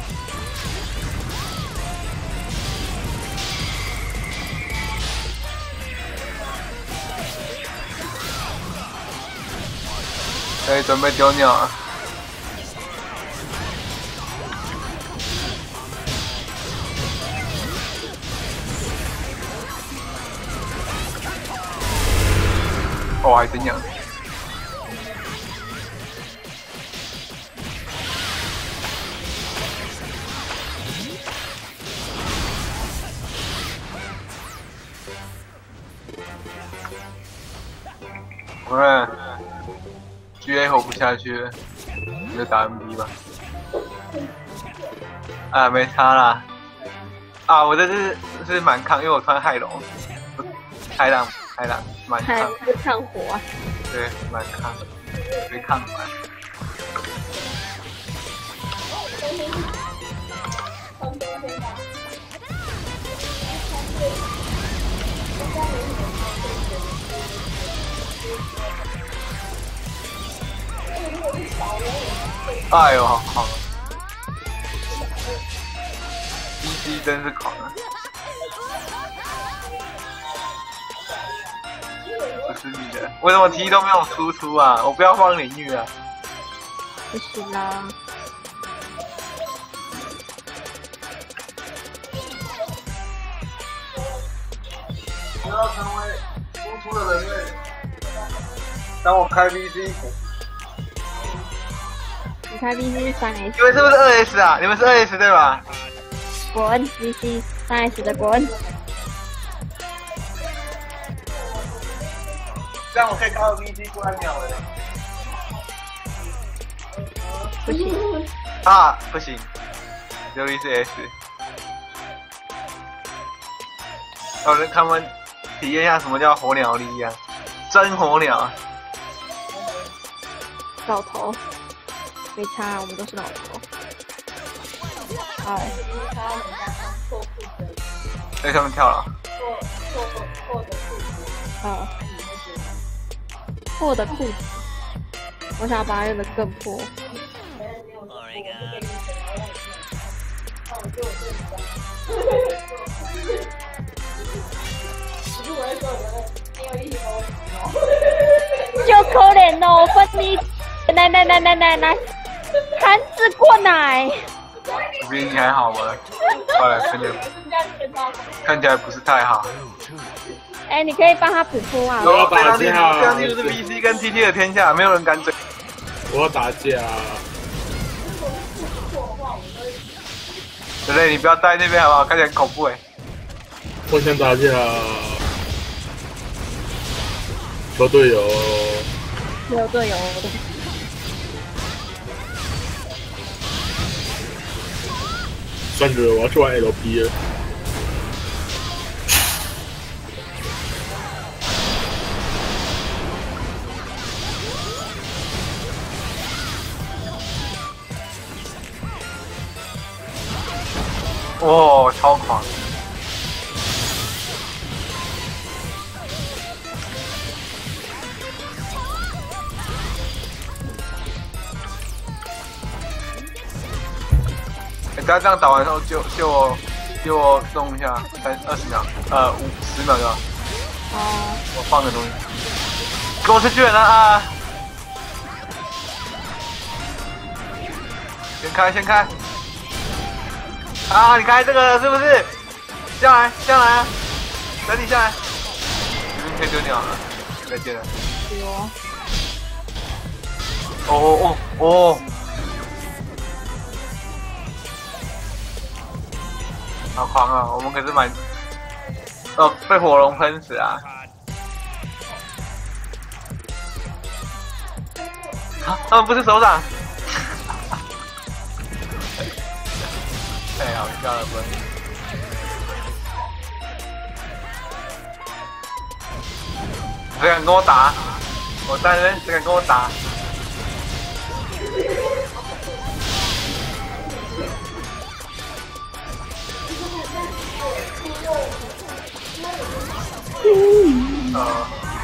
Speaker 1: 可以准备丢鸟啊！哦，还真鸟！我看 G A 活不下去了，你就打 M B 吧。啊，没差啦。啊，我这是是满抗，因为我穿海龙，海浪海浪满抗。
Speaker 2: 不抗火啊？
Speaker 1: 对，满抗，没抗完。哎呦，好狂啊 ！B C 真是狂啊！不是你的，为什么 T 都没有输出啊？我不要放领域啊！
Speaker 2: 不行啦。
Speaker 1: 我要成为输出的人类。当我开 B C。
Speaker 2: 你开 B C 是三 S，
Speaker 1: 你们是不是二 S 啊？你们是二 S 对吧？
Speaker 2: 滚 B C 三 S 的滚。
Speaker 1: 这样我可以靠 B C 过来秒了。
Speaker 2: 不行
Speaker 1: 啊，不行，刘力是 S。让人他们体验一下什么叫火鸟力啊，真火鸟。
Speaker 2: 老头。没差，我们都是老头。哎，
Speaker 1: 对他们跳了。
Speaker 2: 破破破的裤子。啊。破的裤子。我想把它用的更破。就可怜哦，分你，来来来来来来。韩子过来，
Speaker 1: 我比你还好吗？后来看起来看起来不是太好。
Speaker 2: 哎、欸，你可以帮他补铺啊！
Speaker 6: 我要打架，
Speaker 1: 这样就是 B C 跟 T T 的天下，没有人敢嘴。
Speaker 6: 我要打架。
Speaker 1: 对不对？你不要待那边好不好？看起来很恐怖哎。
Speaker 6: 互相打架，求队友。
Speaker 2: 有队友，
Speaker 6: 算了，我要去玩 L P 了。
Speaker 1: 哇，超狂！欸、大家这样打完之后就就我就我弄一下，三二十秒，呃五十秒就好。
Speaker 2: 哦，
Speaker 1: 我放个东西，给我出去了啊！先开，先开。啊！你开这个是不是？下来，下来啊！等你下来。你们可以丢掉了，再见了。哦哦哦哦！好狂啊！我们可是蛮……哦，被火龙喷死啊！啊，他们不是手掌。太好笑了，不？谁敢跟我打？我单人，谁敢跟我打？呃。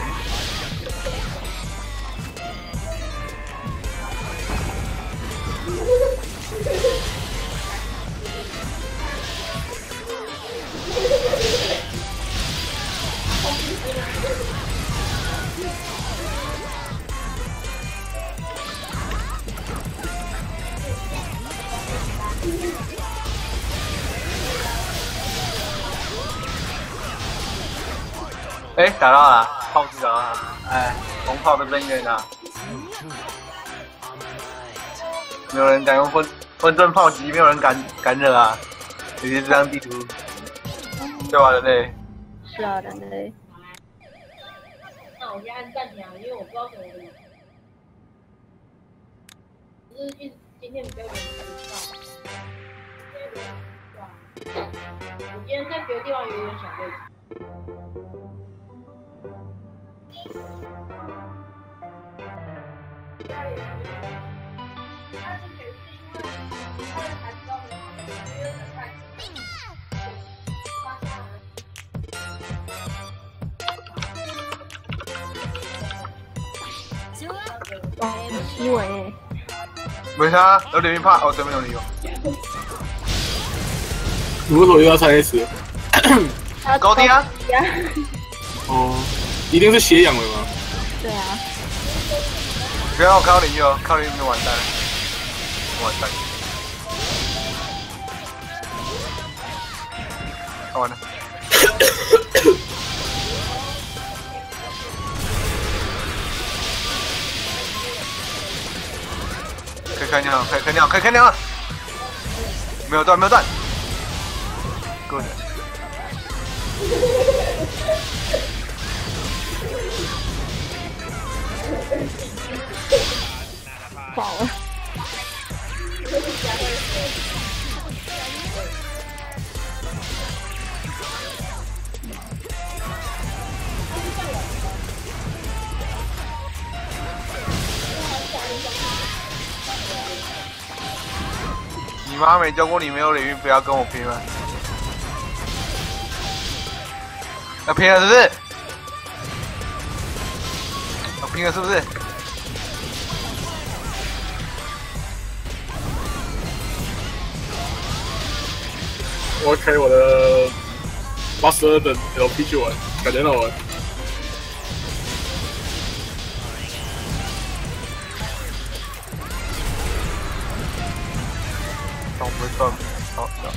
Speaker 1: 哎、欸，打到了，炮击打到了，哎，红炮的边缘啊，没有人敢用分分阵炮击，没有人敢敢惹啊，尤其是这张地图，对吧，人类？
Speaker 2: 是啊，人类。
Speaker 5: 那我先按暂停啊，因为我不知道什么的。只是一今天比较有人知道，对吧？我今天在别的地方有点小位置。
Speaker 2: 哇，七尾。
Speaker 1: 没啥，有点怕哦，对面有你有。
Speaker 6: 你为什么又要三 S？
Speaker 1: 高低啊！
Speaker 6: 哦，一定是血氧了吗？
Speaker 2: 对啊。
Speaker 1: 不要靠领域哦，靠领域完蛋，完蛋。好完了。可以开鸟，可以开鸟，可以开鸟了。没有断，没有断。Good。
Speaker 2: 爆了。
Speaker 1: 你妈没教过你没有领域不要跟我拼吗？要拼了是不是？要拼了是不是？
Speaker 6: 我要开我的八十二等 L P 去玩，感觉很好玩。
Speaker 1: 动不动，好笑。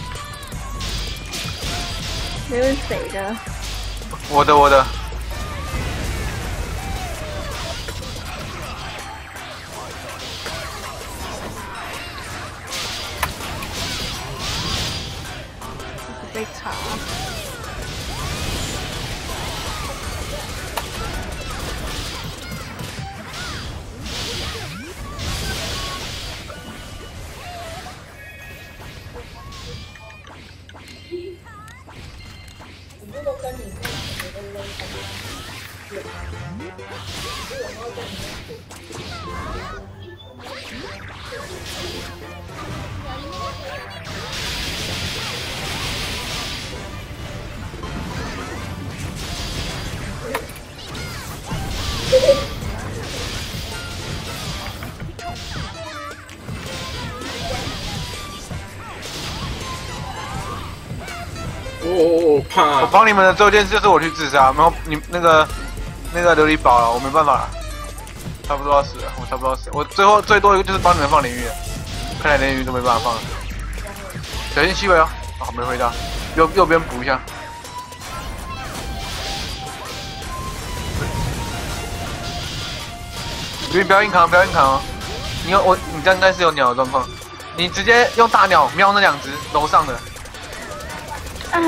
Speaker 2: 那是谁的？
Speaker 1: 我的，我的。
Speaker 6: 哦哦哦，怕！
Speaker 1: 我帮你们的最后一件事就是我去自杀，然后你那个那个琉璃宝了，我没办法了，差不多要死了，我差不多要死了，我最后最多一个就是帮你们放淋浴了，看来连淋浴都没办法放了，小心西北哦，哦没回到，右右边补一下。你不要硬扛，不要硬扛哦！你有我，你这样应该是有鸟的状况，你直接用大鸟瞄那两只楼上的。
Speaker 2: 啊！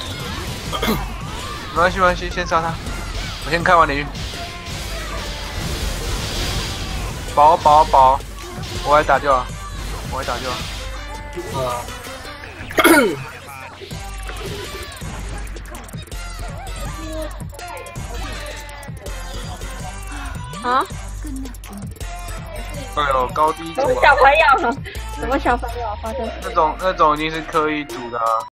Speaker 1: 没关系，没关系，先杀他。我先开完领域。保保保！我来打掉啊！我来打掉啊！
Speaker 2: 啊！啊
Speaker 1: 哎呦，高低
Speaker 2: 什么
Speaker 1: 组啊！
Speaker 2: 小朋友？什么小朋友？发生什么？
Speaker 1: 那种那种一定是刻意组的啊。